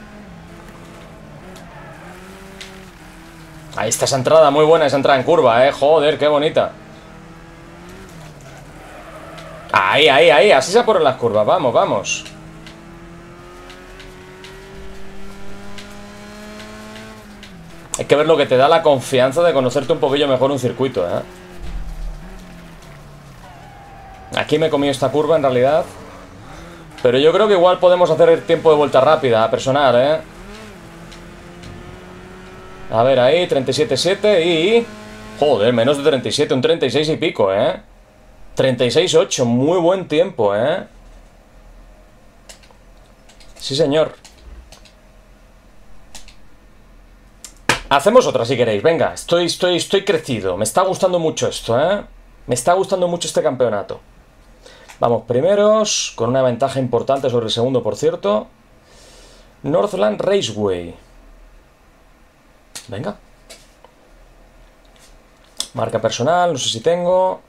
S1: Ahí está esa entrada, muy buena esa entrada en curva, Joder, qué bonita. Ahí, ahí, ahí, así se apuran las curvas, vamos, vamos. Hay que ver lo que te da la confianza de conocerte un poquillo mejor un circuito, Aquí me he comido esta curva en realidad. Pero yo creo que igual podemos hacer el tiempo de vuelta rápida, personal, A ver, ahí, 37,7 y... Joder, menos de 37, un 36 y pico, 36,8, muy buen tiempo, Sí, señor. Hacemos otra si queréis, venga, estoy crecido. Me está gustando mucho esto, Me está gustando mucho este campeonato. Vamos primeros, con una ventaja importante sobre el segundo, por cierto. Northland Raceway. Venga. Marca personal, no sé si tengo.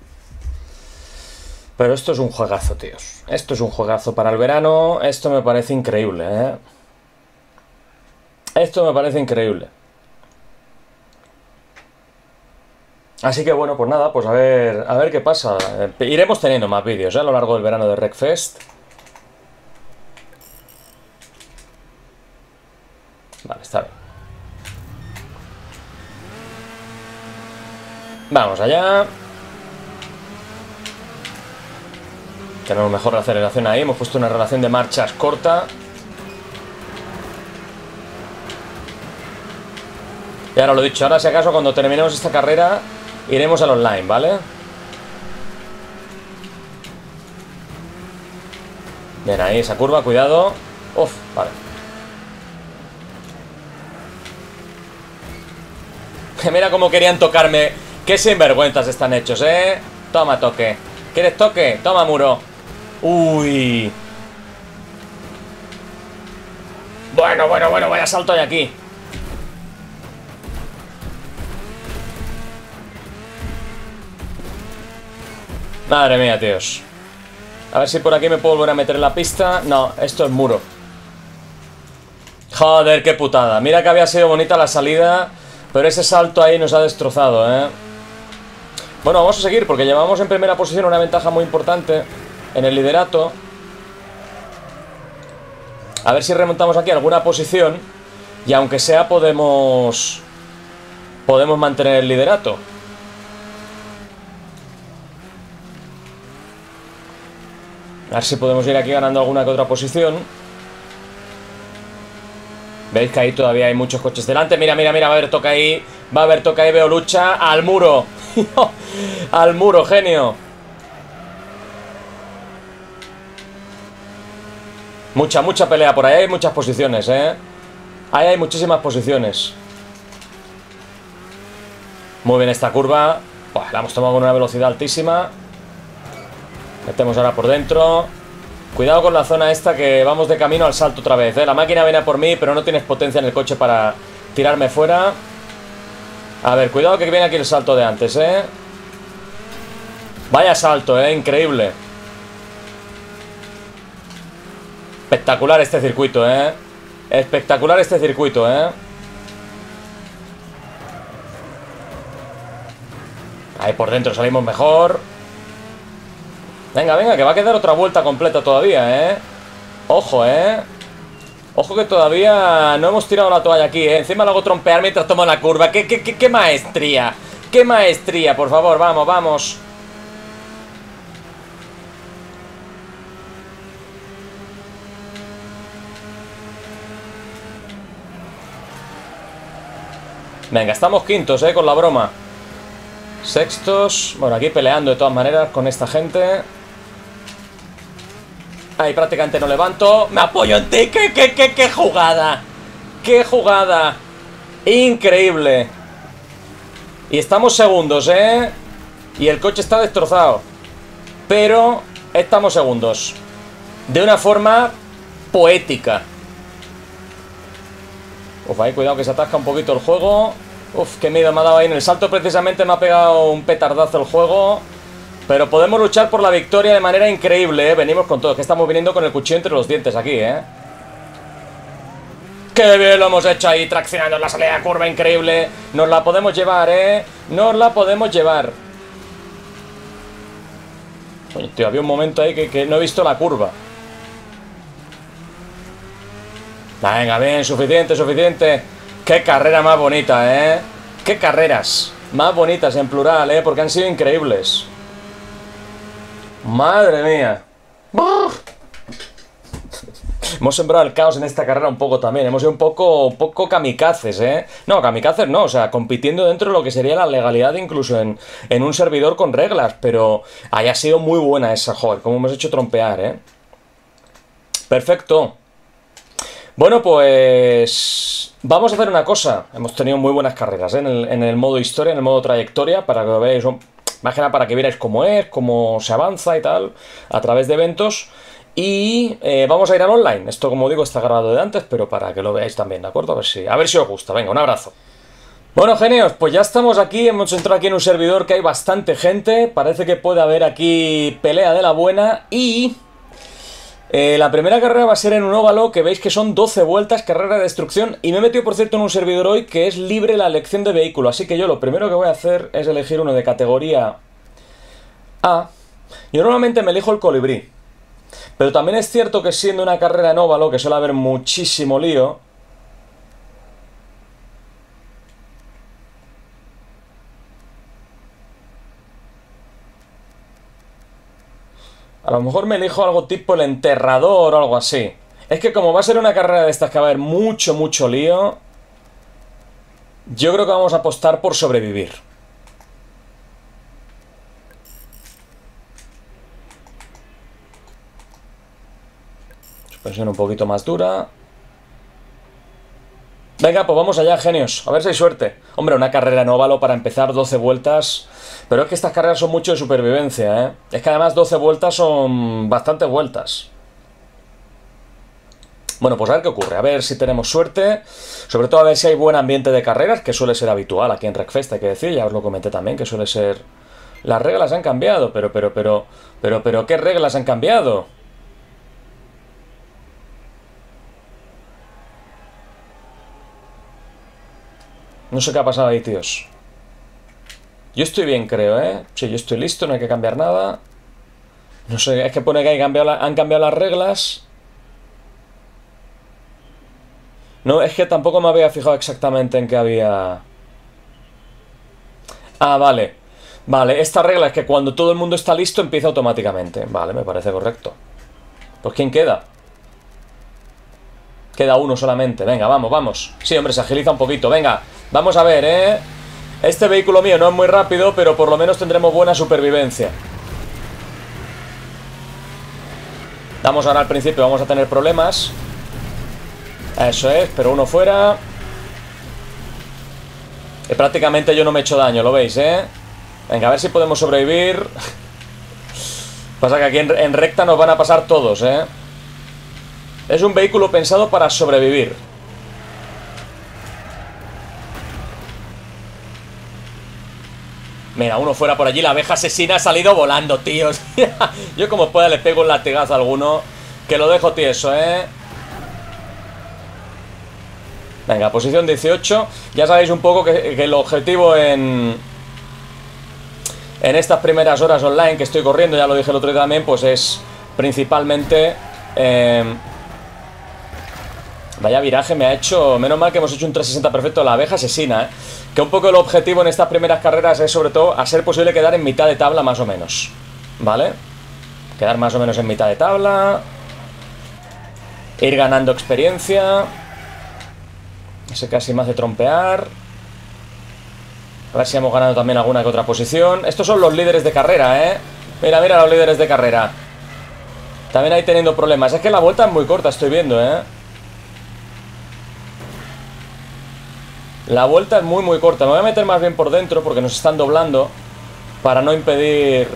S1: Pero esto es un juegazo, tíos. Esto es un juegazo para el verano. Esto me parece increíble, Esto me parece increíble. Así que bueno, pues nada, pues a ver qué pasa. Iremos teniendo más vídeos, a lo largo del verano de Wreckfest. Vale, está bien. Vamos allá. Tenemos mejor aceleración ahí. Hemos puesto una relación de marchas corta. Y ahora lo dicho, ahora si acaso cuando terminemos esta carrera iremos al online, ¿vale? Bien, ahí esa curva, cuidado. Uf, vale. Mira cómo querían tocarme. Qué sinvergüenzas están hechos, Toma toque. ¿Quieres toque? Toma muro. Uy. Bueno, vaya salto hay aquí. Madre mía, tíos. A ver si por aquí me puedo volver a meter en la pista. No, esto es muro. Joder, qué putada. Mira que había sido bonita la salida, pero ese salto ahí nos ha destrozado, ¿eh? Bueno, vamos a seguir porque llevamos en primera posición una ventaja muy importante en el liderato. A ver si remontamos aquí alguna posición y aunque sea podemos mantener el liderato. A ver si podemos ir aquí ganando alguna que otra posición. Veis que ahí todavía hay muchos coches delante. Mira, mira, mira, va a haber toca ahí. Va a haber toca ahí, veo lucha. Al muro. Al muro, genio. Mucha pelea por ahí. Hay muchas posiciones, Ahí hay muchísimas posiciones. Muy bien esta curva. Buah, la hemos tomado con una velocidad altísima. Metemos ahora por dentro. Cuidado con la zona esta que vamos de camino al salto otra vez, La máquina viene a por mí, pero no tienes potencia en el coche para tirarme fuera. A ver, cuidado que viene aquí el salto de antes, Vaya salto, increíble. Espectacular este circuito, Espectacular este circuito, Ahí por dentro salimos mejor. Venga, venga, que va a quedar otra vuelta completa todavía, Ojo, Ojo que todavía no hemos tirado la toalla aquí, Encima lo hago trompear mientras tomo la curva. ¡Qué maestría! ¡Qué maestría! Por favor, vamos, vamos. Venga, estamos quintos, con la broma. Sextos. Bueno, aquí peleando de todas maneras con esta gente. Ahí prácticamente no levanto. Me apoyo en ti. ¡Qué jugada! ¡Qué jugada! Increíble. Y estamos segundos, Y el coche está destrozado. Pero estamos segundos. De una forma poética. Uf, ahí cuidado que se atasca un poquito el juego. Uf, qué miedo me ha dado ahí. En el salto precisamente me ha pegado un petardazo el juego. Pero podemos luchar por la victoria de manera increíble, Venimos con todo. Que estamos viniendo con el cuchillo entre los dientes aquí, ¡Qué bien lo hemos hecho ahí! Traccionando en la salida de curva, increíble. Nos la podemos llevar, Nos la podemos llevar. Oye, tío, había un momento ahí que no he visto la curva. Venga, bien, suficiente, suficiente. ¡Qué carrera más bonita, ¡Qué carreras más bonitas en plural, porque han sido increíbles! ¡Madre mía! ¡Buf! Hemos sembrado el caos en esta carrera un poco también. Hemos sido un poco kamikazes, No, kamikazes no, o sea, compitiendo dentro de lo que sería la legalidad incluso en un servidor con reglas. Pero haya sido muy buena esa, joder, como hemos hecho trompear, Perfecto. Bueno, pues vamos a hacer una cosa. Hemos tenido muy buenas carreras, en el modo historia, en el modo trayectoria, para que lo veáis, más que nada para que veáis cómo es, cómo se avanza y tal, a través de eventos. Y vamos a ir al online. Esto, como digo, está grabado de antes, pero para que lo veáis también, ¿de acuerdo? A ver si os gusta. Venga, un abrazo. Bueno, genios, pues ya estamos aquí. Hemos entrado aquí en un servidor que hay bastante gente. Parece que puede haber aquí pelea de la buena. Y la primera carrera va a ser en un óvalo, que veis que son 12 vueltas, carrera de destrucción. Y me he metido, por cierto, en un servidor hoy que es libre la elección de vehículo. Así que yo lo primero que voy a hacer es elegir uno de categoría A. Yo normalmente me elijo el colibrí. Pero también es cierto que siendo una carrera en óvalo, que suele haber muchísimo lío, a lo mejor me elijo algo tipo el enterrador o algo así. Es que como va a ser una carrera de estas que va a haber mucho lío, yo creo que vamos a apostar por sobrevivir. Suspensión un poquito más dura. Venga, pues vamos allá, genios. A ver si hay suerte. Hombre, una carrera en óvalo para empezar, 12 vueltas. Pero es que estas carreras son mucho de supervivencia, Es que además 12 vueltas son bastantes vueltas. Bueno, pues a ver qué ocurre. A ver si tenemos suerte. Sobre todo a ver si hay buen ambiente de carreras, que suele ser habitual aquí en Wreckfest, hay que decir. Ya os lo comenté también, que suele ser Las reglas han cambiado, pero, ¿qué reglas han cambiado? No sé qué ha pasado ahí, tíos. Yo estoy bien, creo, ¿eh? Sí, yo estoy listo, no hay que cambiar nada. No sé, es que pone que han cambiado las reglas. No, es que tampoco me había fijado exactamente en qué había... Ah, vale. Vale, esta regla es que cuando todo el mundo está listo empieza automáticamente. Vale, me parece correcto. Pues ¿quién queda? Queda uno solamente. Venga, vamos, vamos. Sí, hombre, se agiliza un poquito. Venga, vamos a ver, ¿eh? Este vehículo mío no es muy rápido, pero por lo menos tendremos buena supervivencia. Vamos ahora al principio, vamos a tener problemas. Eso es, pero uno fuera. Prácticamente yo no me he hecho daño, ¿lo veis, eh? Venga, a ver si podemos sobrevivir. Pasa que aquí en recta nos van a pasar todos, ¿eh? Es un vehículo pensado para sobrevivir. Mira, uno fuera por allí. La abeja asesina ha salido volando, tíos. Yo como pueda le pego un latigazo a alguno. Que lo dejo tieso, ¿eh? Venga, posición 18. Ya sabéis un poco que el objetivo en estas primeras horas online que estoy corriendo, ya lo dije el otro día también, pues es principalmente... Vaya viraje me ha hecho... Menos mal que hemos hecho un 360 perfecto. La abeja asesina, ¿eh? Que un poco el objetivo en estas primeras carreras es sobre todo a ser posible quedar en mitad de tabla más o menos, ¿vale? Quedar más o menos en mitad de tabla. Ir ganando experiencia. Ese casi me hace trompear. A ver si hemos ganado también alguna que otra posición. Estos son los líderes de carrera, ¿eh? Mira, mira los líderes de carrera. También ahí teniendo problemas. Es que la vuelta es muy corta, estoy viendo, ¿eh? La vuelta es muy muy corta. Me voy a meter más bien por dentro porque nos están doblando. Para no impedir...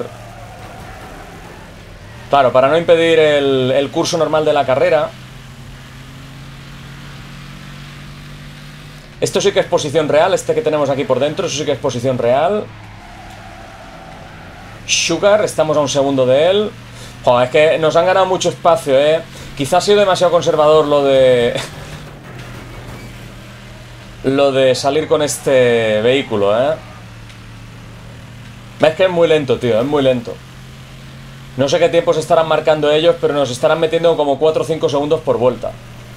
S1: Claro, para no impedir el curso normal de la carrera. Esto sí que es posición real. Este que tenemos aquí por dentro, eso sí que es posición real. Sugar, estamos a un segundo de él. Joder, es que nos han ganado mucho espacio, ¿eh? Quizás ha sido demasiado conservador lo de... lo de salir con este vehículo, ¿eh? Es que es muy lento, tío, es muy lento. No sé qué tiempo se estarán marcando ellos, pero nos estarán metiendo como 4 o 5 segundos por vuelta.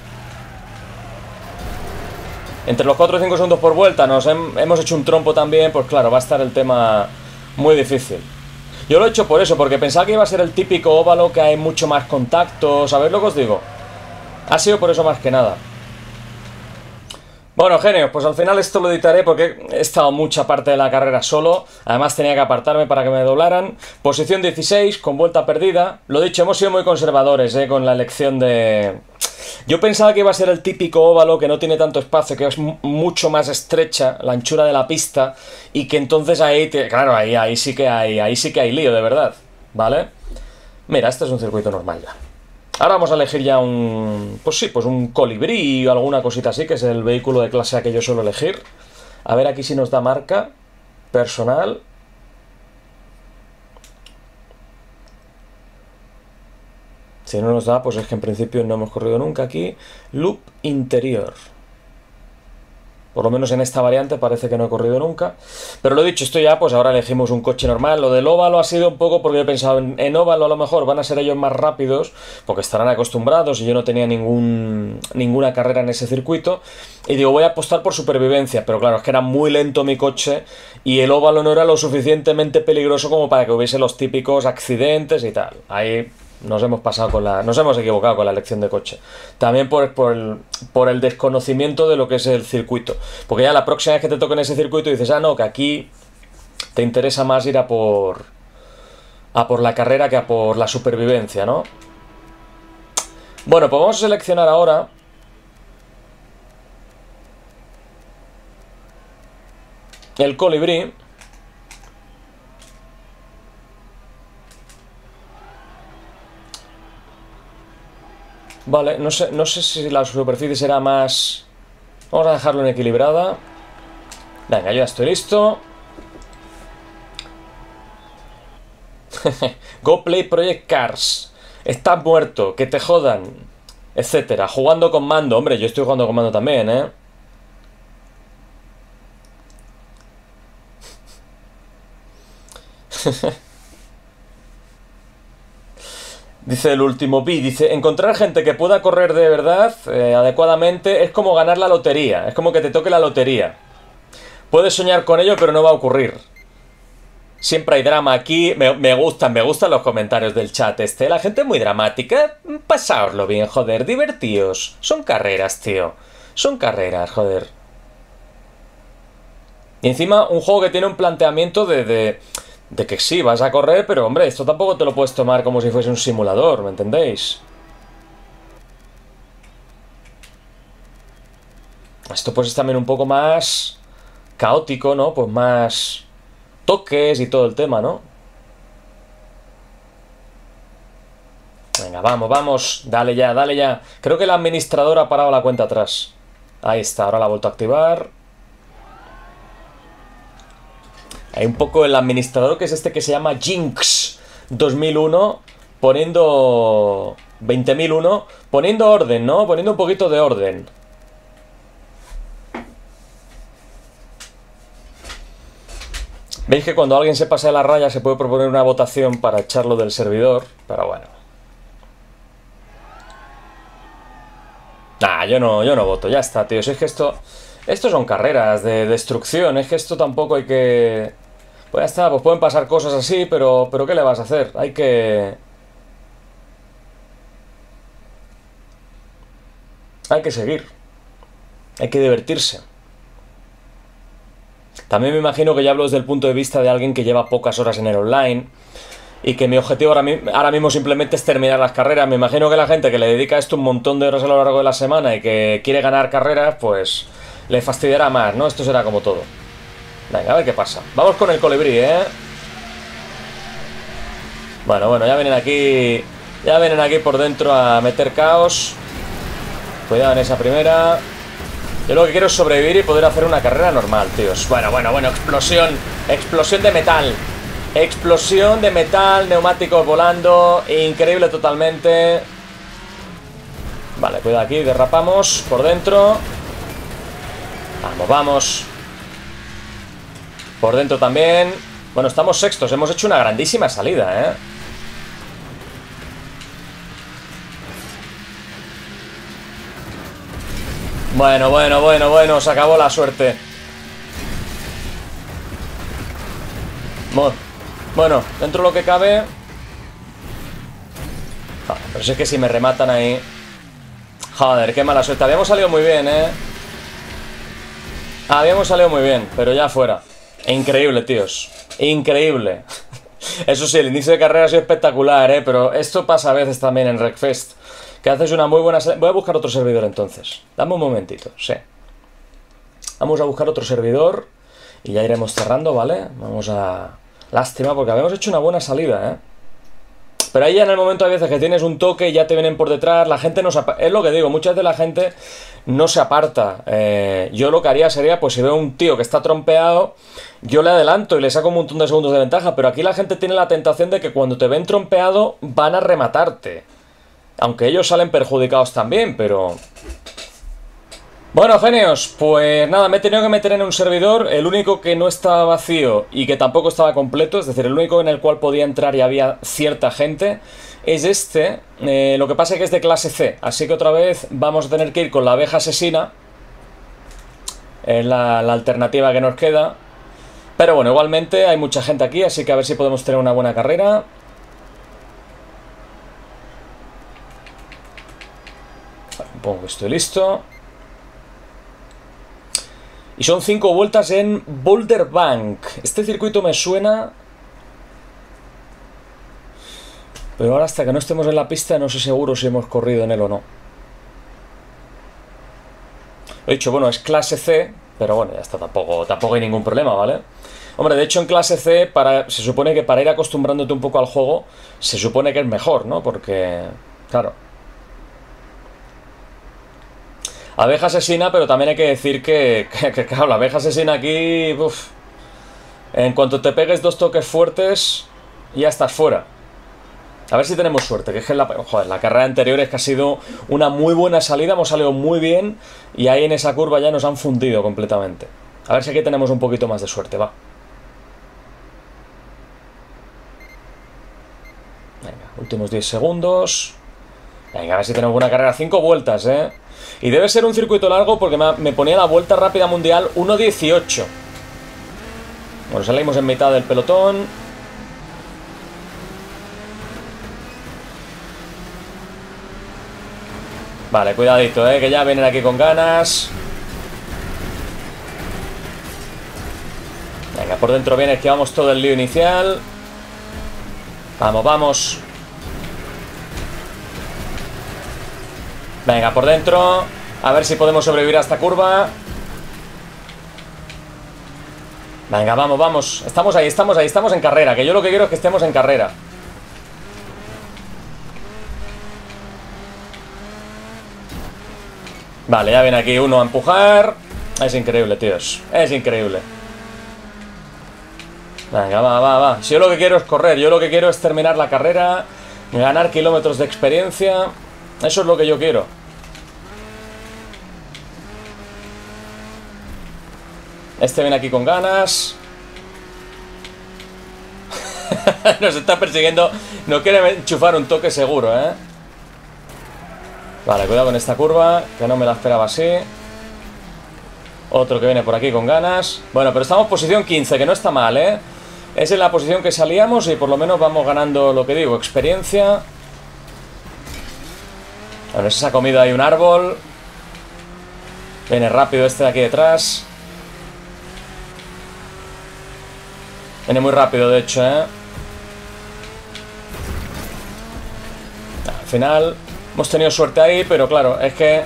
S1: Entre los 4 o 5 segundos por vuelta hemos hecho un trompo también, pues claro, va a estar el tema muy difícil. Yo lo he hecho por eso, porque pensaba que iba a ser el típico óvalo que hay mucho más contacto, ¿sabéis lo que os digo? Ha sido por eso más que nada. Bueno, genios, pues al final esto lo editaré porque he estado mucha parte de la carrera solo. Además tenía que apartarme para que me doblaran. Posición 16, con vuelta perdida. Lo dicho, hemos sido muy conservadores, con la elección de... Yo pensaba que iba a ser el típico óvalo que no tiene tanto espacio, que es mucho más estrecha la anchura de la pista. Y que entonces ahí, claro, ahí sí que hay lío, de verdad. ¿Vale? Mira, este es un circuito normal ya. Ahora vamos a elegir ya un... Pues sí, pues un colibrí o alguna cosita así, que es el vehículo de clase A que yo suelo elegir. A ver aquí si nos da marca. Personal. Si no nos da, pues es que en principio no hemos corrido nunca aquí. Loop interior. Por lo menos en esta variante parece que no he corrido nunca. Pero lo dicho, esto ya, pues ahora elegimos un coche normal. Lo del óvalo ha sido un poco porque he pensado en óvalo a lo mejor van a ser ellos más rápidos, porque estarán acostumbrados y yo no tenía ninguna carrera en ese circuito. Y digo, voy a apostar por supervivencia. Pero claro, es que era muy lento mi coche y el óvalo no era lo suficientemente peligroso como para que hubiese los típicos accidentes y tal. Ahí... Nos hemos equivocado con la elección de coche. También por el desconocimiento de lo que es el circuito. Porque ya la próxima vez que te toque en ese circuito dices, ah, no, que aquí te interesa más ir a por la carrera que a por la supervivencia, ¿no? Bueno, pues vamos a seleccionar ahora el colibrí. Vale, no sé si la superficie será más... Vamos a dejarlo en equilibrada. Venga, yo ya estoy listo. Go play Project Cars. Estás muerto, que te jodan, etcétera. Jugando con mando. Hombre, yo estoy jugando con mando también, ¿eh? Dice el último Pi, dice, encontrar gente que pueda correr de verdad, adecuadamente, es como ganar la lotería. Es como que te toque la lotería. Puedes soñar con ello, pero no va a ocurrir. Siempre hay drama aquí. Me gustan los comentarios del chat este. La gente es muy dramática. Pasaoslo bien, joder. Divertíos. Son carreras, tío. Son carreras, joder. Y encima un juego que tiene un planteamiento de que sí, vas a correr, pero hombre, esto tampoco te lo puedes tomar como si fuese un simulador, ¿me entendéis? Esto pues es también un poco más caótico, ¿no? Pues más toques y todo el tema, ¿no? Venga, vamos, vamos. Dale ya, dale ya. Creo que el administrador ha parado la cuenta atrás. Ahí está, ahora la ha vuelto a activar. Hay un poco el administrador que es este que se llama Jinx 2001 poniendo 20.001 poniendo orden, ¿no? Poniendo un poquito de orden. Veis que cuando alguien se pasa de la raya se puede proponer una votación para echarlo del servidor, pero bueno. Nah, yo no voto, ya está, tío. Si es que esto son carreras de destrucción, es que esto tampoco hay que... Pues ya está, pues pueden pasar cosas así, pero ¿qué le vas a hacer? Hay que seguir. Hay que divertirse. También me imagino que ya hablo desde el punto de vista de alguien que lleva pocas horas en el online y que mi objetivo ahora mismo simplemente es terminar las carreras. Me imagino que la gente que le dedica a esto un montón de horas a lo largo de la semana y que quiere ganar carreras, pues le fastidiará más, ¿no? Esto será como todo. Venga, a ver qué pasa. Vamos con el colibrí, ¿eh? Bueno, ya vienen aquí. Ya vienen aquí por dentro a meter caos. Cuidado en esa primera. Yo lo que quiero es sobrevivir y poder hacer una carrera normal, tíos. Bueno, explosión. Explosión de metal. Explosión de metal, neumáticos volando. Increíble totalmente. Vale, cuidado aquí, derrapamos por dentro. Vamos. Por dentro también. Bueno, estamos sextos, hemos hecho una grandísima salida, ¿eh? Bueno, se acabó la suerte. Bueno, dentro de lo que cabe. Pero si es que si me rematan ahí. Joder, qué mala suerte. Habíamos salido muy bien, ¿eh? Habíamos salido muy bien, pero ya fuera. Increíble, tíos. Increíble. Eso sí, el inicio de carrera ha sido espectacular, ¿eh? Pero esto pasa a veces también en Wreckfest. Que haces una muy buena... Voy a buscar otro servidor entonces. Dame un momentito, sí. Vamos a buscar otro servidor. Y ya iremos cerrando, ¿vale? Vamos a... Lástima, porque habíamos hecho una buena salida, ¿eh? Pero ahí ya en el momento hay veces que tienes un toque y ya te vienen por detrás. La gente no se aparta. Es lo que digo, muchas veces la gente no se aparta. Yo lo que haría sería, pues si veo un tío que está trompeado, yo le adelanto y le saco un montón de segundos de ventaja. Pero aquí la gente tiene la tentación de que cuando te ven trompeado van a rematarte. Aunque ellos salen perjudicados también, pero... Bueno, genios, pues nada, me he tenido que meter en un servidor, el único que no estaba vacío y que tampoco estaba completo, es decir, el único en el cual podía entrar y había cierta gente, es este. Lo que pasa es que es de clase C, así que otra vez vamos a tener que ir con la abeja asesina, es la alternativa que nos queda. Pero bueno, igualmente hay mucha gente aquí, así que a ver si podemos tener una buena carrera. Pongo que estoy listo. Y son 5 vueltas en Boulder Bank. Este circuito me suena, pero ahora hasta que no estemos en la pista no sé seguro si hemos corrido en él o no. He dicho, bueno, es clase C, pero bueno, ya está, tampoco hay ningún problema, ¿vale? Hombre, de hecho en clase C se supone que para ir acostumbrándote un poco al juego, se supone que es mejor, ¿no? Porque, claro, abeja asesina, pero también hay que decir que claro, la abeja asesina aquí... Uf, en cuanto te pegues 2 toques fuertes, y ya estás fuera. A ver si tenemos suerte, que es que joder, la carrera anterior es que ha sido una muy buena salida, hemos salido muy bien y ahí en esa curva ya nos han fundido completamente. A ver si aquí tenemos un poquito más de suerte, va. Venga, últimos 10 segundos. Venga, a ver si tenemos buena carrera. 5 vueltas, Y debe ser un circuito largo porque me ponía la vuelta rápida mundial 1.18. Bueno, salimos en mitad del pelotón. Vale, cuidadito, que ya vienen aquí con ganas. Venga, por dentro viene, esquivamos todo el lío inicial. Vamos, vamos. Venga, por dentro. A ver si podemos sobrevivir a esta curva. Venga, vamos, vamos. Estamos ahí, estamos en carrera. Que yo lo que quiero es que estemos en carrera. Vale, ya viene aquí uno a empujar. Es increíble, tíos. Es increíble. Venga, va, va, va. Si yo lo que quiero es correr, yo lo que quiero es terminar la carrera, ganar kilómetros de experiencia. Eso es lo que yo quiero. Este viene aquí con ganas. Nos está persiguiendo. No quiere enchufar un toque seguro, Vale, cuidado con esta curva, que no me la esperaba así. Otro que viene por aquí con ganas. Bueno, pero estamos en posición 15, que no está mal, Es en la posición que salíamos y por lo menos vamos ganando, lo que digo, experiencia. Bueno, se ha comido ahí un árbol. Viene rápido este de aquí detrás. Viene muy rápido, de hecho, Al final hemos tenido suerte ahí, pero claro, es que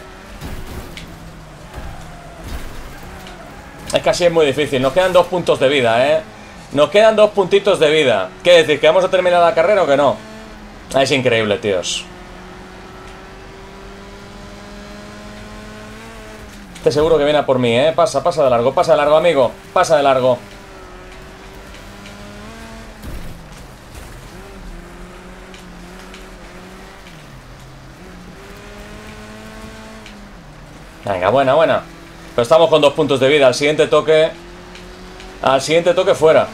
S1: así es muy difícil. Nos quedan 2 puntos de vida, Nos quedan 2 puntitos de vida. ¿Qué decir? ¿Que vamos a terminar la carrera o que no? Es increíble, tíos. Este seguro que viene a por mí, pasa de largo, amigo. Pasa de largo. Venga, buena, buena. Pero estamos con 2 puntos de vida. Al siguiente toque fuera.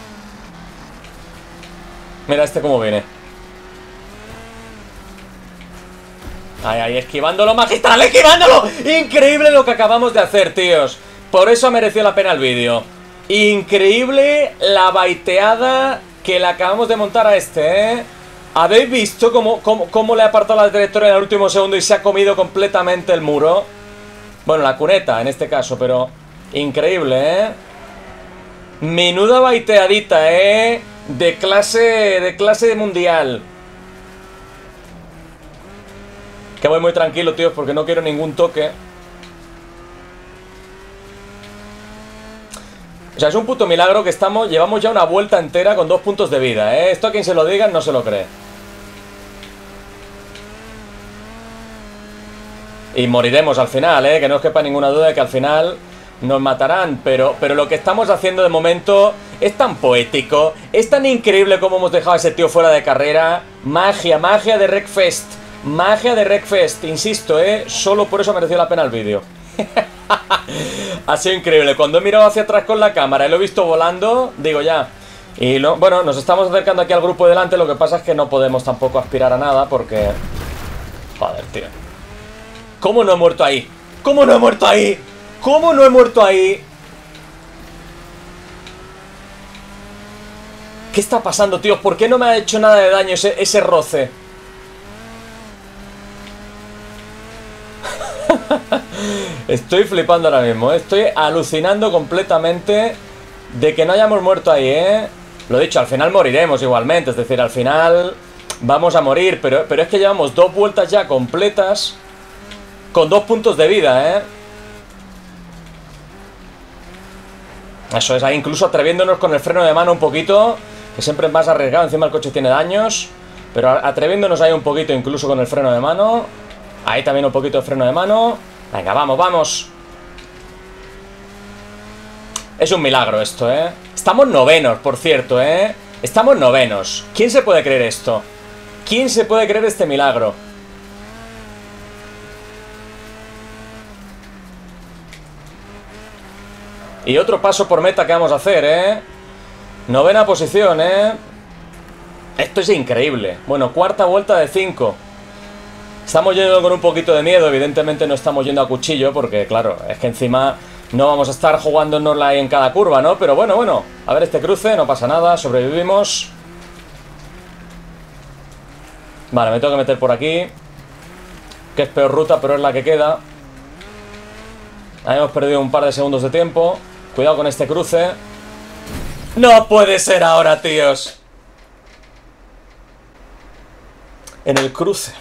S1: Mira este cómo viene. Ay, ay, esquivándolo, magistral, esquivándolo. Increíble lo que acabamos de hacer, tíos. Por eso ha merecido la pena el vídeo. Increíble la baiteada que le acabamos de montar a este, ¿Habéis visto cómo le ha apartado la trayectoria en el último segundo y se ha comido completamente el muro? Bueno, la cuneta en este caso, pero increíble, Menuda baiteadita, de clase mundial. Que voy muy tranquilo, tíos, porque no quiero ningún toque. O sea, es un puto milagro que llevamos ya una vuelta entera con 2 puntos de vida, Esto a quien se lo digan no se lo cree. Y moriremos al final, que no os quepa ninguna duda de que al final nos matarán. Pero lo que estamos haciendo de momento es tan poético, es tan increíble como hemos dejado a ese tío fuera de carrera. Magia, magia de Wreckfest. Magia de Wreckfest, insisto, solo por eso ha merecido la pena el vídeo. Ha sido increíble. Cuando he mirado hacia atrás con la cámara y lo he visto volando, digo ya. Y bueno, nos estamos acercando aquí al grupo delante. Lo que pasa es que no podemos tampoco aspirar a nada porque... Joder, tío. ¿Cómo no he muerto ahí? ¿Cómo no he muerto ahí? ¿Cómo no he muerto ahí? ¿Qué está pasando, tío? ¿Por qué no me ha hecho nada de daño ese roce? Estoy flipando ahora mismo, Estoy alucinando completamente de que no hayamos muerto ahí, Lo dicho, al final moriremos igualmente. Es decir, al final vamos a morir. Pero es que llevamos 2 vueltas ya completas con 2 puntos de vida, Eso es, ahí incluso atreviéndonos con el freno de mano un poquito, que siempre es más arriesgado, encima el coche tiene daños. Pero atreviéndonos ahí un poquito incluso con el freno de mano. Ahí también un poquito de freno de mano. Venga, vamos, vamos. Es un milagro esto, Estamos novenos, por cierto, Estamos novenos. ¿Quién se puede creer esto? ¿Quién se puede creer este milagro? Y otro paso por meta que vamos a hacer, ¿eh? Novena posición, ¿eh? Esto es increíble. Bueno, cuarta vuelta de 5. Estamos yendo con un poquito de miedo. Evidentemente no estamos yendo a cuchillo porque, claro, es que encima no vamos a estar jugándonosla ahí en cada curva, ¿no? Pero bueno. A ver este cruce, no pasa nada, sobrevivimos. Vale, me tengo que meter por aquí. Que es peor ruta, pero es la que queda. Ahí hemos perdido un par de segundos de tiempo. Cuidado con este cruce. ¡No puede ser ahora, tíos! En el cruce.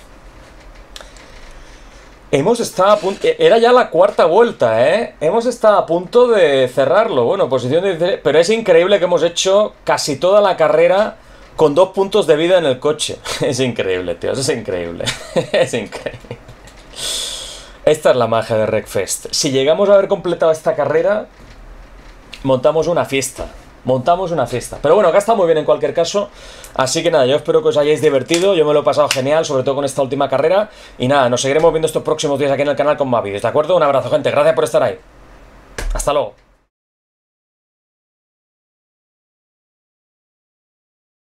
S1: Hemos estado a punto... Era ya la cuarta vuelta, ¿eh? Hemos estado a punto de cerrarlo. Bueno, posición de... Pero es increíble que hemos hecho casi toda la carrera con 2 puntos de vida en el coche. Es increíble, tíos. Es increíble. Es increíble. Esta es la magia de Wreckfest. Si llegamos a haber completado esta carrera, montamos una fiesta. Montamos una fiesta. Pero bueno, acá está muy bien en cualquier caso. Así que nada, yo espero que os hayáis divertido. Yo me lo he pasado genial, sobre todo con esta última carrera. Y nada, nos seguiremos viendo estos próximos días aquí en el canal con más vídeos, ¿de acuerdo? Un abrazo, gente. Gracias por estar ahí. Hasta luego.